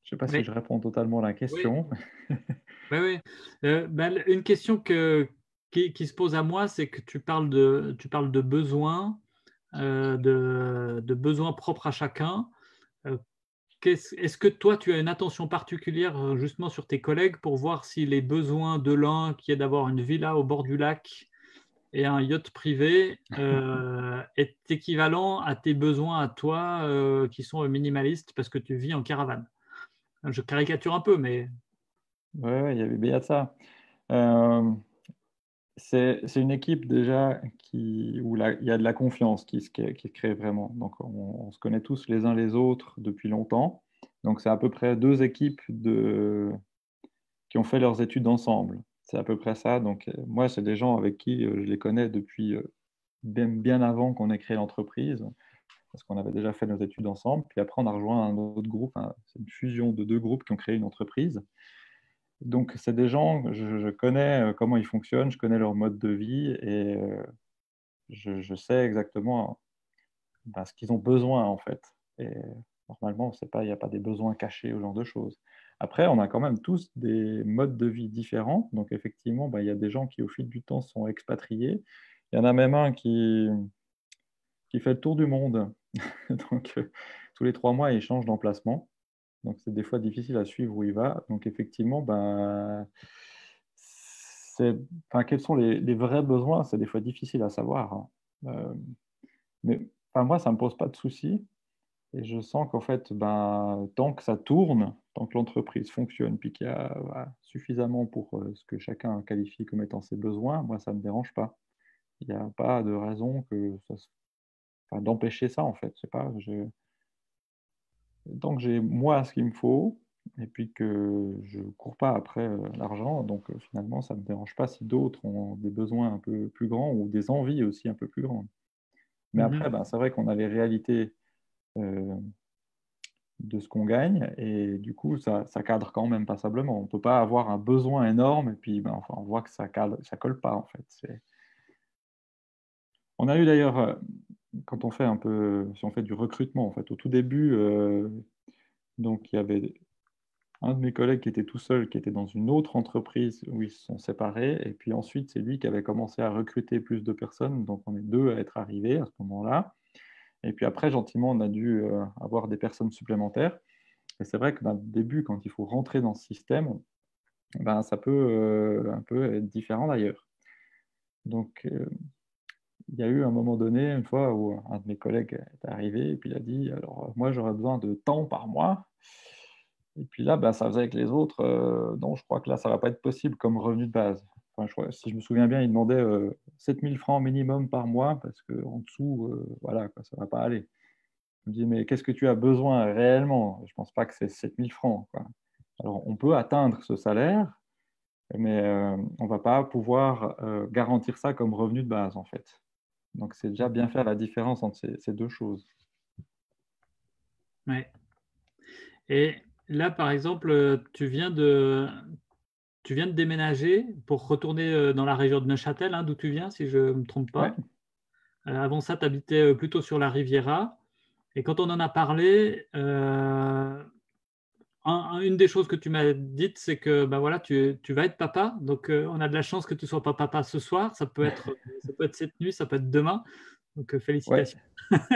Je ne sais pas si Oui, je réponds totalement à la oui, question. oui, oui. Euh, ben, une question que, qui, qui se pose à moi, c'est que tu parles de, tu parles de besoins, euh, de, de besoins propres à chacun. Euh, qu'est-ce- est-ce que toi, tu as une attention particulière euh, justement sur tes collègues pour voir si les besoins de l'un, qui est d'avoir une villa au bord du lac et un yacht privé, euh, est équivalent à tes besoins à toi, euh, qui sont minimalistes parce que tu vis en caravane? Je caricature un peu, mais Oui, ouais, il y avait bien de ça. Euh, c'est, c'est une équipe déjà qui, où la- il y a de la confiance qui se, qui se crée vraiment. Donc, on, on se connaît tous les uns les autres depuis longtemps. Donc, c'est à peu près deux équipes de, qui ont fait leurs études ensemble. C'est à peu près ça. Donc, euh, moi, c'est des gens avec qui euh, je les connais depuis euh, bien, bien avant qu'on ait créé l'entreprise, parce qu'on avait déjà fait nos études ensemble. Puis après, on a rejoint un autre groupe. Hein. C'est une fusion de deux groupes qui ont créé une entreprise. Donc, c'est des gens, je, je connais euh, comment ils fonctionnent, je connais leur mode de vie et euh, je, je sais exactement ben, ce qu'ils ont besoin, en fait. Et normalement, c'est pas, il n'y a pas des besoins cachés, ou ce genre de choses. Après, on a quand même tous des modes de vie différents. Donc, effectivement, ben, il y a des gens qui, au fil du temps, sont expatriés. Il y en a même un qui, qui fait le tour du monde. Donc, euh, tous les trois mois, il change d'emplacement. Donc, c'est des fois difficile à suivre où il va. Donc, effectivement, ben, c'est, enfin, quels sont les, les vrais besoins? C'est des fois difficile à savoir. Hein. Euh, mais enfin, moi, ça ne me pose pas de soucis. Et je sens qu'en fait, ben, tant que ça tourne, tant que l'entreprise fonctionne, puis qu'il y a voilà, suffisamment pour euh, ce que chacun qualifie comme étant ses besoins, moi, ça ne me dérange pas. Il n'y a pas de raison que ça se- enfin, d'empêcher ça, en fait. Je sais pas, je... Tant que j'ai moi ce qu'il me faut, et puis que je ne cours pas après euh, l'argent, donc euh, finalement, ça ne me dérange pas si d'autres ont des besoins un peu plus grands ou des envies aussi un peu plus grandes. Mais mhm, après, ben, c'est vrai qu'on a les réalités euh, de ce qu'on gagne, et du coup, ça, ça cadre quand même passablement. On ne peut pas avoir un besoin énorme, et puis ben, enfin, on voit que ça cadre, ça colle pas, en fait. C'est... On a eu d'ailleurs, euh, quand on fait un peu, si on fait du recrutement, en fait, au tout début, euh, donc il y avait un de mes collègues qui était tout seul, qui était dans une autre entreprise où ils se sont séparés. Et puis ensuite, c'est lui qui avait commencé à recruter plus de personnes. Donc, on est deux à être arrivés à ce moment-là. Et puis après, gentiment, on a dû euh, avoir des personnes supplémentaires. Et c'est vrai que ben, au début, quand il faut rentrer dans ce système, ben, ça peut euh, un peu être différent d'ailleurs. Donc, euh, il y a eu un moment donné, une fois, où un de mes collègues est arrivé et puis il a dit, alors, moi, j'aurais besoin de temps par mois. Et puis là, bah, ça faisait avec les autres. Euh, non, je crois que là, ça ne va pas être possible comme revenu de base. Enfin, je crois- si je me souviens bien, il demandait euh, sept mille francs minimum par mois parce qu'en dessous, euh, voilà, quoi, ça ne va pas aller. Je me dis, mais qu'est-ce que tu as besoin réellement? Je ne pense pas que c'est sept mille francs, quoi. Alors, on peut atteindre ce salaire, mais euh, on ne va pas pouvoir euh, garantir ça comme revenu de base, en fait. Donc, c'est déjà bien mhm. faire la différence entre ces, ces deux choses. Ouais. Et là, par exemple, euh, tu viens de, tu viens de déménager pour retourner euh, dans la région de Neuchâtel, hein, d'où tu viens, si je ne me trompe Ouais, pas. Euh, avant ça, tu habitais plutôt sur la Riviera. Et quand on en a parlé, euh, un- une des choses que tu m'as dites, c'est que ben voilà, tu, tu vas être papa. Donc, euh, on a de la chance que tu ne sois pas papa ce soir. Ça peut être, ça peut être cette nuit, ça peut être demain. Donc, euh, ouais. félicitations.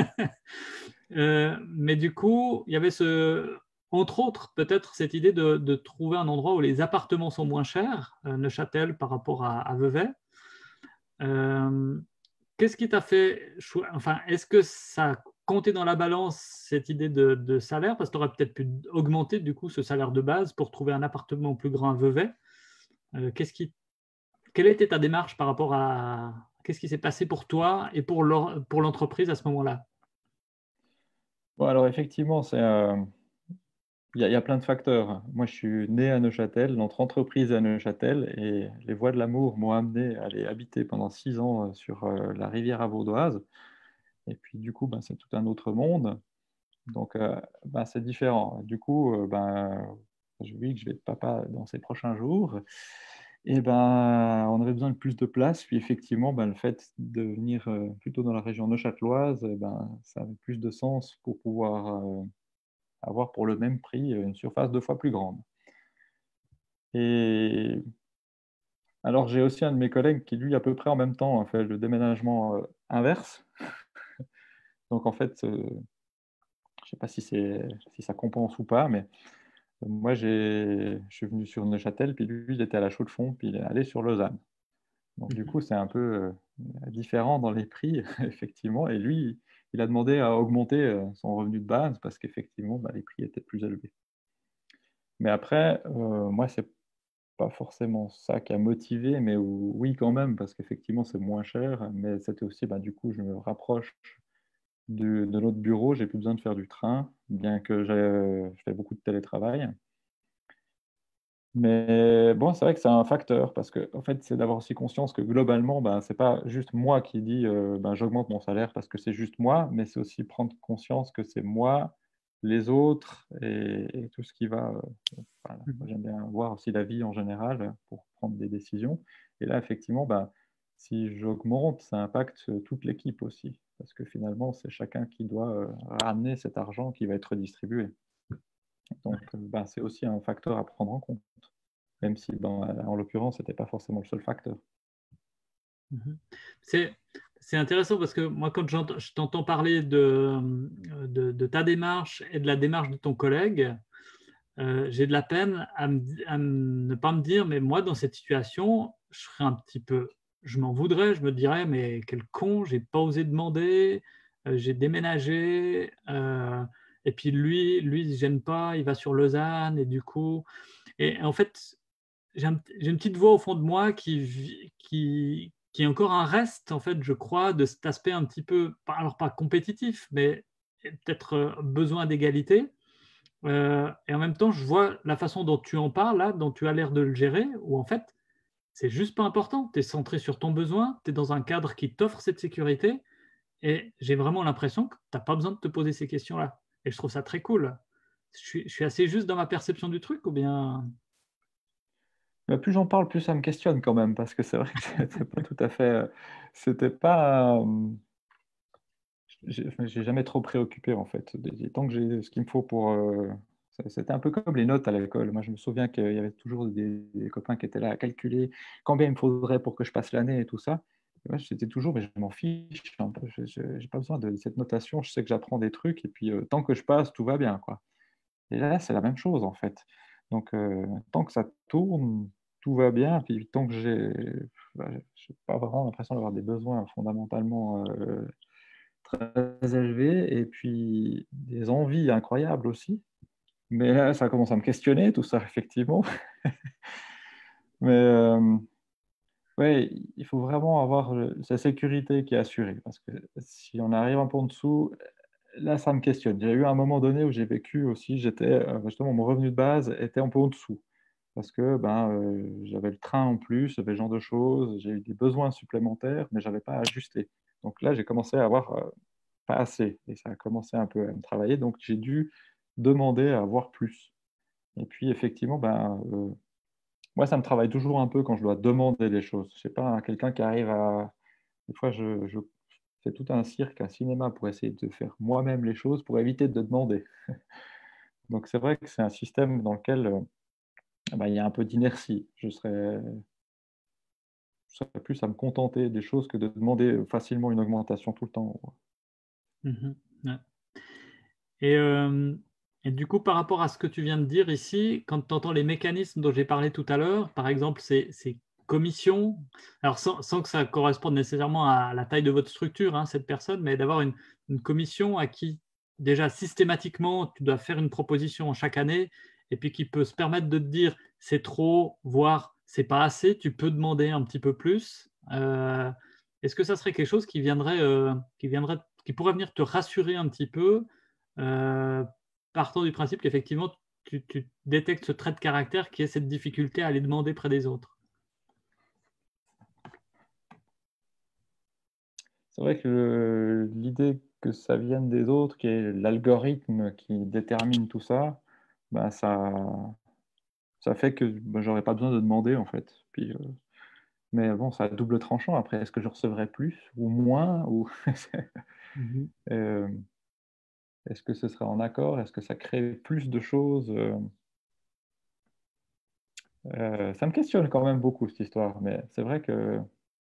Euh, mais du coup, il y avait ce, entre autres, peut-être cette idée de, de trouver un endroit où les appartements sont moins chers, euh, Neuchâtel par rapport à, à Vevey. Euh, Qu'est-ce qui t'a fait choisir, enfin, est-ce que ça a compté dans la balance cette idée de, de salaire? Parce que tu aurais peut-être pu augmenter du coup ce salaire de base pour trouver un appartement plus grand à Vevey. Euh, qu'est-ce qui, quelle était ta démarche par rapport à qu'est-ce qui s'est passé pour toi et pour l'or- pour l'entreprise à ce moment-là? Bon, alors effectivement, c'est... euh, Il y, a, il y a plein de facteurs. Moi, je suis né à Neuchâtel, notre entreprise est à Neuchâtel, et les voies de l'amour m'ont amené à aller habiter pendant six ans euh, sur euh, la rivière vaudoise. Et puis, du coup, ben, c'est tout un autre monde. Donc, euh, ben, c'est différent. Du coup, euh, ben, je dis que je vais être papa dans ces prochains jours. Et ben, on avait besoin de plus de place. Puis, effectivement, ben, le fait de venir euh, plutôt dans la région neuchâteloise, eh ben, ça avait plus de sens pour pouvoir euh, avoir pour le même prix une surface deux fois plus grande. Et alors, j'ai aussi un de mes collègues qui, lui, à peu près en même temps, a fait le déménagement euh, inverse. Donc, en fait, euh, je ne sais pas si, c'est, si ça compense ou pas, mais euh, moi, j'ai, je suis venu sur Neuchâtel, puis lui, il était à la Chaux-de-Fonds, puis il est allé sur Lausanne. Donc, du Mhm. coup, c'est un peu euh, différent dans les prix, effectivement. Et lui, il a demandé à augmenter euh, son revenu de base parce qu'effectivement, bah, les prix étaient plus élevés. Mais après, euh, moi, c'est pas forcément ça qui a motivé, mais oui, quand même, parce qu'effectivement, c'est moins cher. Mais c'était aussi, bah, du coup, je me rapproche du- de notre bureau, j'ai plus besoin de faire du train, bien que j'ai- je fais beaucoup de télétravail. Mais bon, c'est vrai que c'est un facteur, parce que en fait, c'est d'avoir aussi conscience que globalement, ben, c'est pas juste moi qui dis euh, ben, j'augmente mon salaire parce que c'est juste moi, mais c'est aussi prendre conscience que c'est moi, les autres et, et tout ce qui va. euh, voilà. Mhm. J'aime bien voir aussi la vie en général pour prendre des décisions. Et là, effectivement, ben, si j'augmente, ça impacte toute l'équipe aussi, parce que finalement, c'est chacun qui doit euh, ramener cet argent qui va être redistribué. Donc, euh, ben, c'est aussi un facteur à prendre en compte même si dans, en l'occurrence, ce n'était pas forcément le seul facteur. Mhm. C'est, c'est intéressant parce que moi, quand j'entends- je t'entends parler de, de, de ta démarche et de la démarche de ton collègue, euh, j'ai de la peine à, me, à me- ne pas me dire, mais moi, dans cette situation, je serais un petit peu, je m'en voudrais, je me dirais, mais quel con, j'ai pas osé demander, euh, j'ai déménagé, euh, et puis lui, lui, il se gêne pas, il va sur Lausanne, et du coup, et en fait, j'ai un- j'ai une petite voix au fond de moi qui, vit- qui, qui est encore un reste, en fait, je crois, de cet aspect un petit peu, pas- alors pas compétitif, mais peut-être euh, besoin d'égalité. Euh, et en même temps, je vois la façon dont tu en parles, là, dont tu as l'air de le gérer, où en fait, c'est juste pas important. Tu es centré sur ton besoin, tu es dans un cadre qui t'offre cette sécurité, et j'ai vraiment l'impression que tu n'as pas besoin de te poser ces questions-là. Et je trouve ça très cool. Je suis, je suis assez juste dans ma perception du truc, ou bien... Mais plus j'en parle, plus ça me questionne quand même, parce que c'est vrai que c'était pas tout à fait. euh, C'était pas. euh, j'ai j'ai jamais trop préoccupé en fait. Des- Tant que j'ai ce qu'il me faut pour. euh, ça- C'était un peu comme les notes à l'école. Moi, je me souviens qu'il y avait toujours des, des copains qui étaient là à calculer combien il me faudrait pour que je passe l'année et tout ça. Et moi, j'étais toujours, mais je m'en fiche un peu. Je n'ai pas besoin de cette notation. Je sais que j'apprends des trucs et puis euh, tant que je passe, tout va bien, quoi. Et là, c'est la même chose en fait. Donc, euh, tant que ça tourne, tout va bien. Puis tant que j'ai, bah, j'ai pas vraiment l'impression d'avoir des besoins fondamentalement euh, très élevés et puis des envies incroyables aussi. Mais là, ça commence à me questionner tout ça, effectivement. Mais euh, ouais, il faut vraiment avoir euh, sa sécurité qui est assurée. Parce que si on arrive un peu en dessous, là, ça me questionne. J'ai eu un moment donné où j'ai vécu aussi, j'étais euh, justement, mon revenu de base était un peu en dessous. Parce que ben, euh, j'avais le train en plus, j'avais ce genre de choses, j'ai eu des besoins supplémentaires, mais je n'avais pas ajusté. Donc là, j'ai commencé à avoir euh, pas assez, et ça a commencé un peu à me travailler, donc j'ai dû demander à avoir plus. Et puis effectivement, ben, euh, moi, ça me travaille toujours un peu quand je dois demander des choses. Je sais pas, hein, quelqu'un qui arrive à... Des fois, je, je fais tout un cirque, un cinéma pour essayer de faire moi-même les choses, pour éviter de demander. Donc c'est vrai que c'est un système dans lequel euh, ben, il y a un peu d'inertie. Je serais je serais plus à me contenter des choses que de demander facilement une augmentation tout le temps. Mhm. Ouais. Et, euh, et du coup, par rapport à ce que tu viens de dire ici, quand tu entends les mécanismes dont j'ai parlé tout à l'heure, par exemple, ces, ces commissions, alors sans, sans que ça corresponde nécessairement à la taille de votre structure, hein, cette personne, mais d'avoir une, une commission à qui, déjà systématiquement, tu dois faire une proposition chaque année, et puis qui peut se permettre de te dire c'est trop, voire c'est pas assez, tu peux demander un petit peu plus. Euh, est-ce que ça serait quelque chose qui viendrait, euh, qui viendrait, qui pourrait venir te rassurer un petit peu? Euh, Partant du principe qu'effectivement, tu, tu détectes ce trait de caractère qui est cette difficulté à aller demander près des autres. C'est vrai que le- l'idée que ça vienne des autres, qui est l'algorithme qui détermine tout ça, bah ça, ça fait que bah, j'aurais pas besoin de demander en fait. Puis, euh, mais bon, ça a double tranchant. Après, est-ce que je recevrai plus ou moins ou... Mhm. Euh, Est-ce que ce serait en accord? Est-ce que ça crée plus de choses? euh, euh, Ça me questionne quand même beaucoup, cette histoire, mais c'est vrai que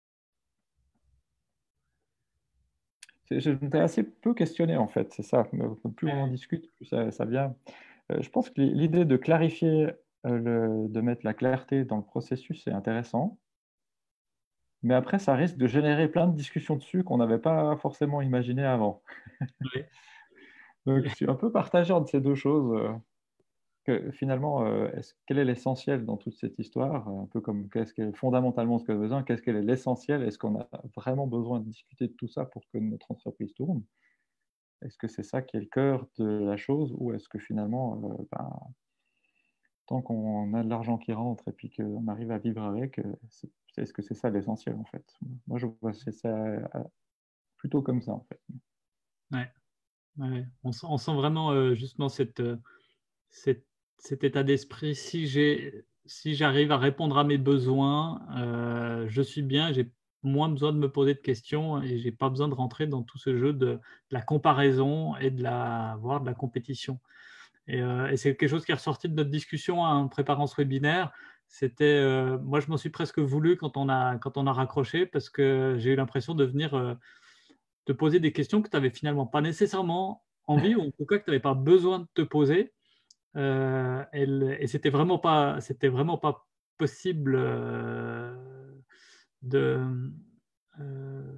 c'est- je m'étais assez peu questionné, en fait, c'est ça. Plus on en discute, plus ça, ça vient. Euh, je pense que l'idée de clarifier, euh, le- de mettre la clarté dans le processus, c'est intéressant. Mais après, ça risque de générer plein de discussions dessus qu'on n'avait pas forcément imaginé avant. Ouais. Donc, je suis un peu partagé entre ces deux choses. euh, que, finalement, euh, est-ce, quel est l'essentiel dans toute cette histoire? Un peu comme qu'est-ce qu'est fondamentalement ce qu'on a besoin, qu'est-ce qu'est l'essentiel? Est-ce qu'on a vraiment besoin de discuter de tout ça pour que notre entreprise tourne? Est-ce que c'est ça qui est le cœur de la chose ou est-ce que finalement, euh, ben, tant qu'on a de l'argent qui rentre et puis qu'on arrive à vivre avec, euh, c'est- est-ce que c'est ça l'essentiel en fait? Moi, je vois c'est ça euh, plutôt comme ça en fait. Ouais. Ouais. On sent, on sent vraiment euh, justement cette, euh, cette- cet état d'esprit. Si j'ai, si j'arrive à répondre à mes besoins, euh, je suis bien, j'ai moins besoin de me poser de questions et j'ai pas besoin de rentrer dans tout ce jeu de, de la comparaison et de la, voire de la compétition. Et, euh, et c'est quelque chose qui est ressorti de notre discussion hein, en préparant ce webinaire. C'était, euh, moi, je m'en suis presque voulu quand on a, quand on a raccroché parce que j'ai eu l'impression de venir euh, te poser des questions que tu n'avais finalement pas nécessairement envie ou en tout cas que tu n'avais pas besoin de te poser. Euh, et le- et c'était vraiment pas, c'était vraiment pas possible euh, de, euh,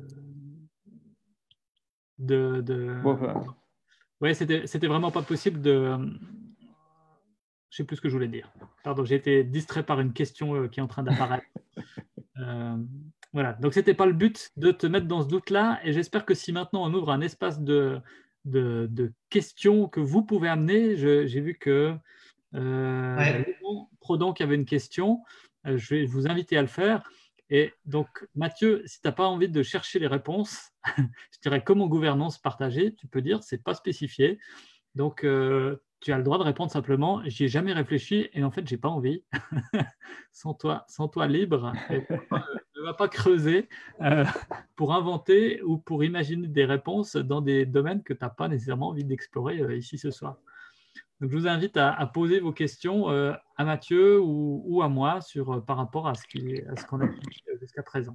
de, Bon, de- enfin, ouais, c'était, c'était vraiment pas possible de, je sais plus ce que je voulais dire. Pardon, j'ai été distrait par une question euh, qui est en train d'apparaître. Euh, voilà, donc c'était pas le but de te mettre dans ce doute-là, et j'espère que si maintenant on ouvre un espace de, de, de questions que vous pouvez amener, je- j'ai vu que euh, il y a Ouais. Laurent Prodon qui avait une question, euh, je vais vous inviter à le faire. Et donc, Mathieu, si tu n'as pas envie de chercher les réponses, je dirais comment gouvernance partagée, tu peux dire, c'est pas spécifié. Donc, euh, tu as le droit de répondre simplement, j'y ai jamais réfléchi et en fait, j'ai pas envie. Sans toi, sans toi libre, et ne va pas creuser euh, pour inventer ou pour imaginer des réponses dans des domaines que tu n'as pas nécessairement envie d'explorer euh, ici ce soir. Donc, je vous invite à, à poser vos questions euh, à Mathieu ou, ou à moi sur, euh, par rapport à ce qui- à ce qu'on a dit euh, jusqu'à présent.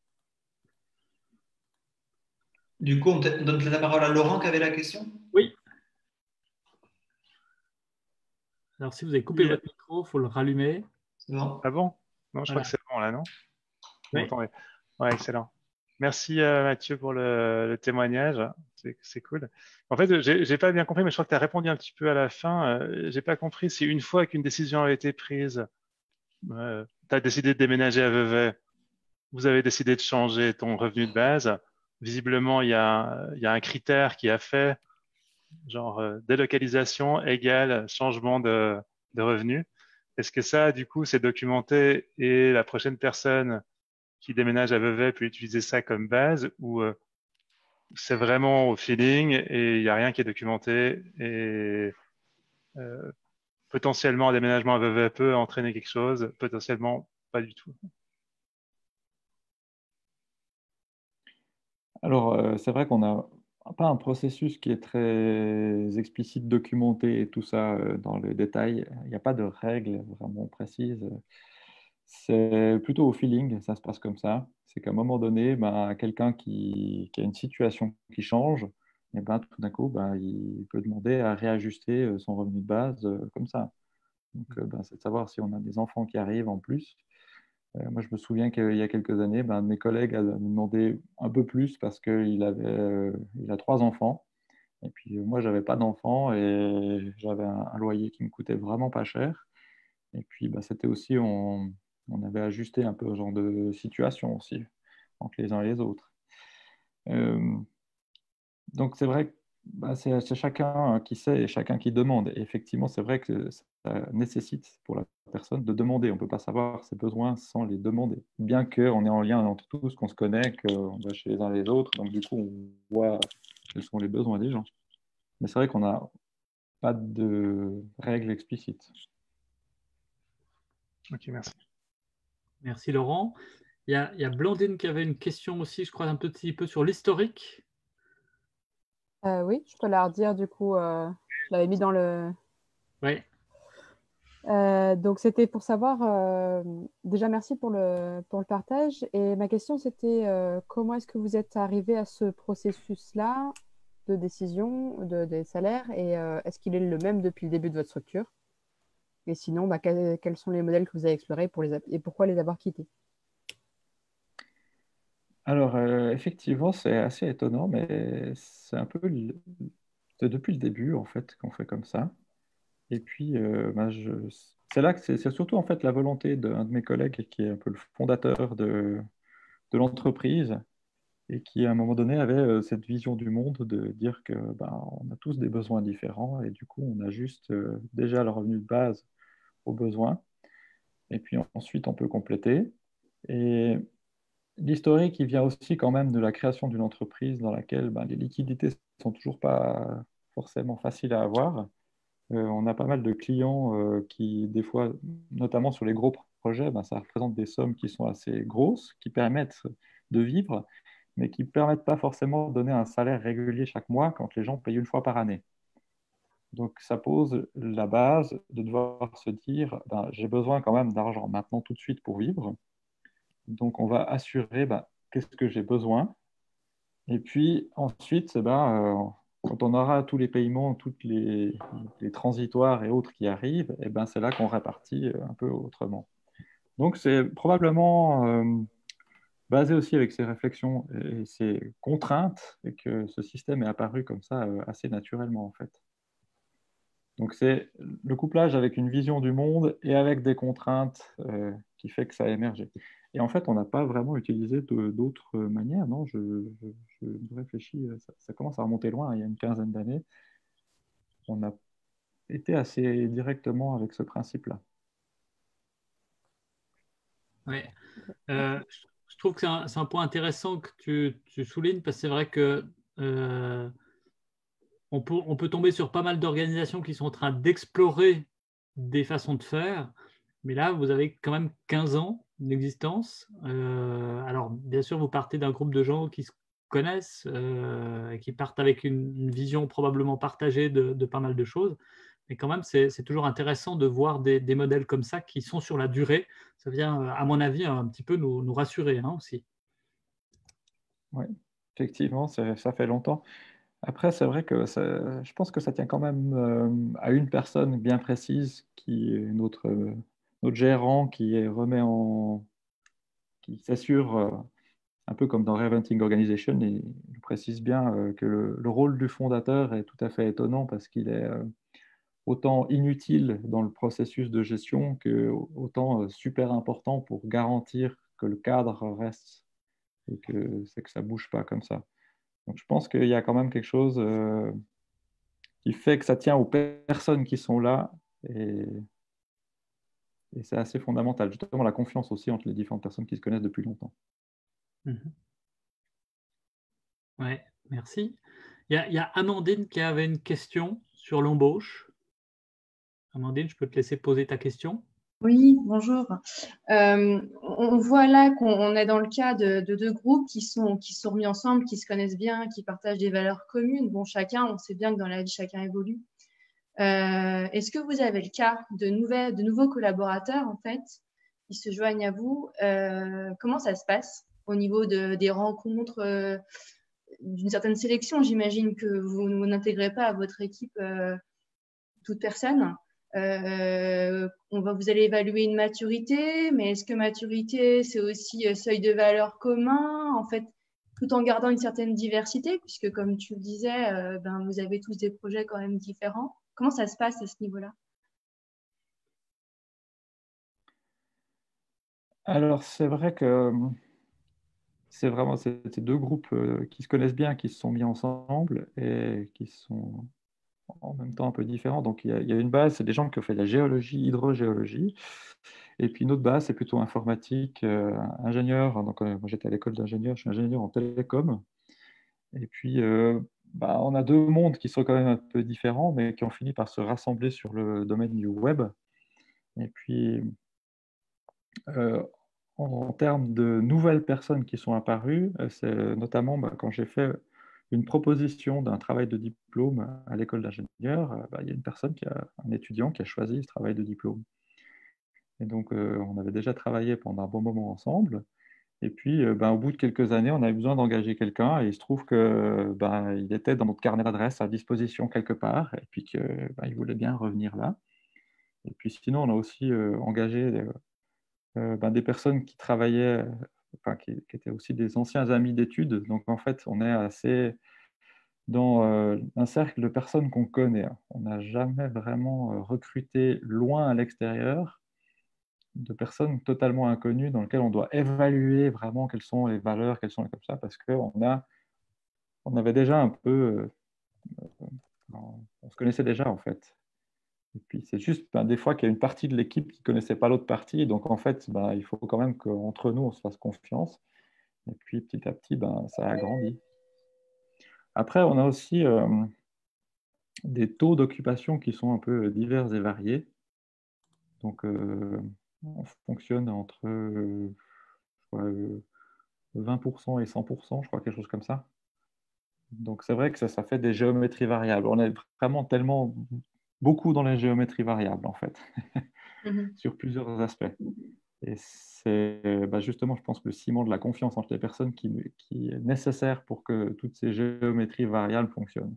Du coup, on peut- on donne la parole à Laurent qui avait la question. Oui, alors si vous avez coupé Oui. votre micro, il faut le rallumer. C'est bon? Ah bon? Non, je crois Voilà. que c'est bon là, non? Vous Oui. m'entendez? Ouais, excellent. Merci euh, Mathieu pour le, le témoignage. C'est c'est cool. En fait, j'ai j'ai pas bien compris, mais je crois que tu as répondu un petit peu à la fin. Euh, j'ai pas compris si une fois qu'une décision a été prise, euh, tu as décidé de déménager à Vevey, vous avez décidé de changer ton revenu de base. Visiblement, il y a, il y a un critère qui a fait, genre euh, délocalisation égale changement de, de revenu. Est-ce que ça, du coup, c'est documenté et la prochaine personne qui déménage à Vevey peut utiliser ça comme base ou euh, c'est vraiment au feeling et il n'y a rien qui est documenté et euh, potentiellement un déménagement à Vevey peut entraîner quelque chose, potentiellement pas du tout. Alors, euh, c'est vrai qu'on n'a pas un processus qui est très explicite, documenté et tout ça euh, dans le détail. Il n'y a pas de règles vraiment précises. C'est plutôt au feeling, ça se passe comme ça. C'est qu'à un moment donné, ben, quelqu'un qui, qui a une situation qui change, et ben, tout d'un coup, ben, il peut demander à réajuster euh, son revenu de base euh, comme ça. Donc, euh, ben, c'est de savoir si on a des enfants qui arrivent en plus. Euh, moi, je me souviens qu'il y a quelques années, ben, un de mes collègues a demandé un peu plus parce qu'il avait, euh, il a trois enfants. Et puis, euh, moi, j'avais pas d'enfants et j'avais un, un loyer qui me coûtait vraiment pas cher. Et puis, ben, c'était aussi, on, on avait ajusté un peu ce genre de situation aussi, entre les uns et les autres. Euh, donc, c'est vrai que bah, c'est c'est chacun euh, qui sait et chacun qui demande. Et effectivement, c'est vrai que ça nécessite pour la personne de demander. On ne peut pas savoir ses besoins sans les demander. Bien qu'on est en lien entre tous, qu'on se connaît, qu'on va chez les uns et les autres. Donc, du coup, on voit quels sont les besoins des gens. Mais c'est vrai qu'on n'a pas de règles explicites. Ok, merci. Merci Laurent. Il y a, il y a Blandine qui avait une question aussi, je crois, un petit peu sur l'historique. Euh, oui, je peux la redire du coup. Euh, je l'avais mis dans le. Oui. Euh, donc c'était pour savoir. Euh, déjà merci pour le pour le partage. Et ma question c'était euh, comment est-ce que vous êtes arrivé à ce processus-là de décision de, des salaires et euh, est-ce qu'il est le même depuis le début de votre structure? Et sinon, bah, quels, quels sont les modèles que vous avez explorés pour les, et pourquoi les avoir quittés? Alors, euh, effectivement, c'est assez étonnant, mais c'est un peu le- c'est depuis le début, en fait, qu'on fait comme ça. Et puis, euh, ben, je- c'est là que c'est c'est surtout, en fait, la volonté d'un de mes collègues qui est un peu le fondateur de, de l'entreprise et qui, à un moment donné, avait euh, cette vision du monde de dire que ben, on a tous des besoins différents et du coup, on a juste euh, déjà le revenu de base aux besoins. Et puis ensuite, on peut compléter. Et l'historique, il vient aussi quand même de la création d'une entreprise dans laquelle ben, les liquidités sont toujours pas forcément faciles à avoir. Euh, on a pas mal de clients euh, qui, des fois, notamment sur les gros projets, ben, ça représente des sommes qui sont assez grosses, qui permettent de vivre, mais qui ne permettent pas forcément de donner un salaire régulier chaque mois quand les gens payent une fois par année. Donc, ça pose la base de devoir se dire, ben, j'ai besoin quand même d'argent maintenant tout de suite pour vivre. Donc, on va assurer ben, qu'est-ce que j'ai besoin. Et puis ensuite, eh ben, euh, quand on aura tous les paiements, toutes les, les transitoires et autres qui arrivent, eh ben, c'est là qu'on répartit euh, un peu autrement. Donc, c'est probablement euh, basé aussi avec ces réflexions et ces contraintes et que ce système est apparu comme ça euh, assez naturellement en fait. Donc c'est le couplage avec une vision du monde et avec des contraintes euh, qui fait que ça a émergé. Et en fait, on n'a pas vraiment utilisé de- d'autres manières, non? Je, je, je réfléchis, euh, ça, ça commence à remonter loin, hein, il y a une quinzaine d'années. On a été assez directement avec ce principe-là. Ouais. Euh, Merci. je je trouve que c'est un, c'est un point intéressant que tu, tu soulignes parce que c'est vrai que euh, on peut, on peut tomber sur pas mal d'organisations qui sont en train d'explorer des façons de faire, mais là, vous avez quand même quinze ans d'existence. Euh, alors, bien sûr, vous partez d'un groupe de gens qui se connaissent euh, et qui partent avec une, une vision probablement partagée de, de pas mal de choses, mais quand même, c'est c'est toujours intéressant de voir des, des modèles comme ça qui sont sur la durée. Ça vient, à mon avis, un petit peu nous, nous rassurer hein, aussi. Oui, effectivement, ça, ça fait longtemps. Après, c'est vrai que ça- je pense que ça tient quand même euh, à une personne bien précise qui est notre, euh, notre gérant qui est- remet en, qui s'assure euh, un peu comme dans Reinventing Organization, il il précise bien euh, que le, le rôle du fondateur est tout à fait étonnant parce qu'il est euh, autant inutile dans le processus de gestion que autant euh, super important pour garantir que le cadre reste et que c'est que ça bouge pas comme ça. Donc je pense qu'il y a quand même quelque chose euh, qui fait que ça tient aux personnes qui sont là et, et c'est assez fondamental. Justement, la confiance aussi entre les différentes personnes qui se connaissent depuis longtemps. Mhm. Ouais, merci. Il y a, il y a Amandine qui avait une question sur l'embauche. Amandine, je peux te laisser poser ta question. Oui, bonjour. Euh, on voit là qu'on est dans le cas de, de deux groupes qui sont, qui sont mis ensemble, qui se connaissent bien, qui partagent des valeurs communes. Bon, chacun, on sait bien que dans la vie, chacun évolue. Euh, est-ce que vous avez le cas de, nouvelles, de nouveaux collaborateurs, en fait, qui se joignent à vous? Euh, comment ça se passe au niveau de, des rencontres, euh, d'une certaine sélection? J'imagine que vous, vous n'intégrez pas à votre équipe euh, toute personne. Euh, on va, vous allez évaluer une maturité, mais est-ce que maturité, c'est aussi euh, seuil de valeur commun, en fait, tout en gardant une certaine diversité, puisque comme tu le disais, euh, ben, vous avez tous des projets quand même différents. Comment ça se passe à ce niveau-là? Alors c'est vrai que c'est vraiment ces ces deux groupes euh, qui se connaissent bien, qui se sont mis ensemble et qui sont en même temps un peu différents. Donc il y a, il y a une base, c'est des gens qui ont fait de la géologie, hydrogéologie, et puis une autre base, c'est plutôt informatique, euh, ingénieur. Donc euh, moi j'étais à l'école d'ingénieur, je suis ingénieur en télécom. Et puis euh, bah, on a deux mondes qui sont quand même un peu différents, mais qui ont fini par se rassembler sur le domaine du web. Et puis euh, en, en termes de nouvelles personnes qui sont apparues, euh, c'est notamment bah, quand j'ai fait une proposition d'un travail de diplôme à l'école d'ingénieur, euh, bah, il y a une personne, qui a, un étudiant qui a choisi ce travail de diplôme. Et donc, euh, on avait déjà travaillé pendant un bon moment ensemble. Et puis, euh, ben, au bout de quelques années, on avait besoin d'engager quelqu'un et il se trouve que ben, il était dans notre carnet d'adresse à disposition quelque part et puis qu'il ben, voulait bien revenir là. Et puis sinon, on a aussi euh, engagé euh, euh, ben, des personnes qui travaillaient, euh, enfin, qui, qui étaient aussi des anciens amis d'études. Donc en fait, on est assez dans euh, un cercle de personnes qu'on connaît. On n'a jamais vraiment euh, recruté loin à l'extérieur de personnes totalement inconnues dans lesquelles on doit évaluer vraiment quelles sont les valeurs, quelles sont les comme ça, parce qu'on a, on avait déjà un peu, euh, on, on se connaissait déjà en fait. Et puis c'est juste ben, des fois qu'il y a une partie de l'équipe qui ne connaissait pas l'autre partie, donc en fait, ben, il faut quand même qu'entre nous, on se fasse confiance. Et puis petit à petit, ben, ça a grandi. Après, on a aussi euh, des taux d'occupation qui sont un peu divers et variés. Donc, euh, on fonctionne entre euh, euh, vingt pour cent et cent pour cent, je crois, quelque chose comme ça. Donc, c'est vrai que ça, ça fait des géométries variables. On est vraiment tellement beaucoup dans les géométries variables, en fait, mm-hmm. sur plusieurs aspects. Et c'est bah, justement, je pense, le ciment de la confiance entre les personnes qui, qui est nécessaire pour que toutes ces géométries variables fonctionnent.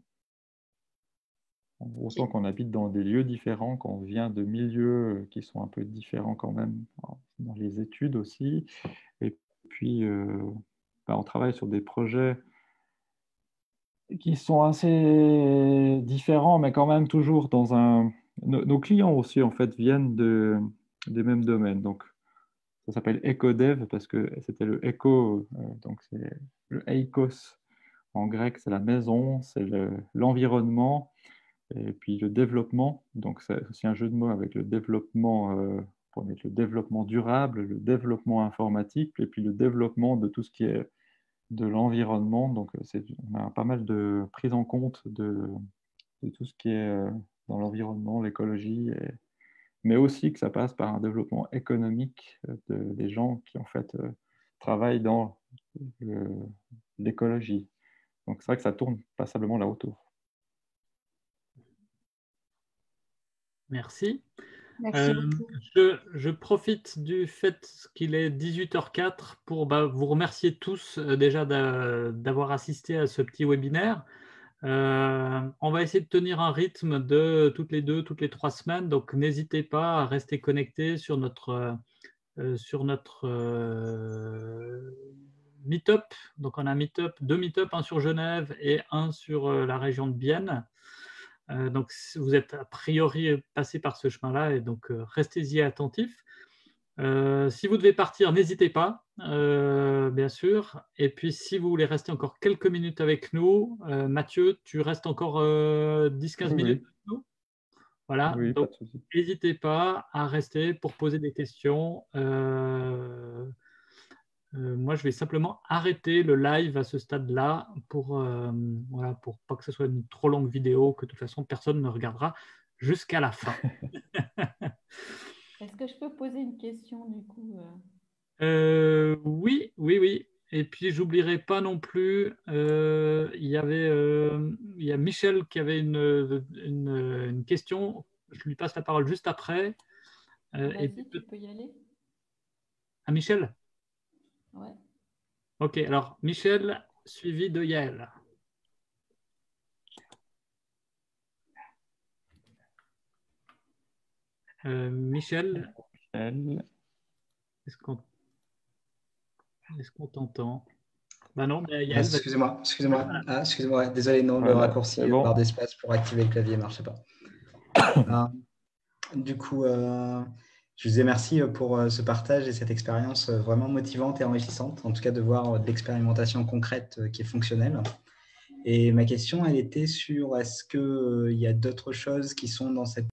Autant qu'on habite dans des lieux différents, qu'on vient de milieux qui sont un peu différents quand même, dans les études aussi. Et puis, euh, bah, on travaille sur des projets qui sont assez différents, mais quand même toujours dans un... Nos, nos clients aussi, en fait, viennent de, des mêmes domaines. Donc, ça s'appelle EcoDev parce que c'était le éco, euh, donc c'est le eikos. En grec, c'est la maison, c'est l'environnement. Et puis le développement, donc c'est aussi un jeu de mots avec le développement, euh, pour mettre le développement durable, le développement informatique, et puis le développement de tout ce qui est de l'environnement. Donc on a pas mal de prise en compte de, de tout ce qui est euh, dans l'environnement, l'écologie, et... mais aussi que ça passe par un développement économique de, des gens qui en fait euh, travaillent dans l'écologie. Donc c'est vrai que ça tourne passablement là autour. Merci. Merci euh, beaucoup. Je, je profite du fait qu'il est dix-huit heures quatre pour bah, vous remercier tous euh, déjà d'avoir assisté à ce petit webinaire. Euh, on va essayer de tenir un rythme de toutes les deux, toutes les trois semaines, donc n'hésitez pas à rester connecté sur notre, euh, sur notre euh, Meetup. Donc on a Meetup, deux Meetup, un sur Genève et un sur euh, la région de Bienne. Euh, donc, vous êtes a priori passé par ce chemin-là et donc euh, restez-y attentifs. Euh, si vous devez partir, n'hésitez pas, euh, bien sûr. Et puis, si vous voulez rester encore quelques minutes avec nous, euh, Mathieu, tu restes encore euh, dix à quinze oui, minutes oui. avec nous. Voilà, oui, donc pas de souci. n'hésitez pas à rester pour poser des questions. Euh, Euh, moi, je vais simplement arrêter le live à ce stade-là pour, euh, voilà, pour pas que ce soit une trop longue vidéo, que de toute façon, personne ne regardera jusqu'à la fin. Est-ce que je peux poser une question du coup euh, Oui, oui, oui. Et puis, j'oublierai pas non plus, euh, il y avait, euh, il y a Michel qui avait une, une, une question. Je lui passe la parole juste après. Euh, Vas-y, puis... tu peux y aller. Ah, Michel? Ouais. Ok, alors Michel, suivi de Yael. Euh, Michel, Michel. est-ce qu'on est-ce qu'on t'entend? Bah non, mais ah, excusez-moi, excusez-moi, ah, excusez-moi, désolé, non, voilà, le raccourci bon. barre d'espace pour activer le clavier ne marchait pas. euh, du coup, euh, je vous dis merci pour euh, ce partage et cette expérience euh, vraiment motivante et enrichissante, en tout cas de voir euh, de l'expérimentation concrète euh, qui est fonctionnelle. Et ma question, elle était sur est-ce qu'il euh, y a d'autres choses qui sont dans cette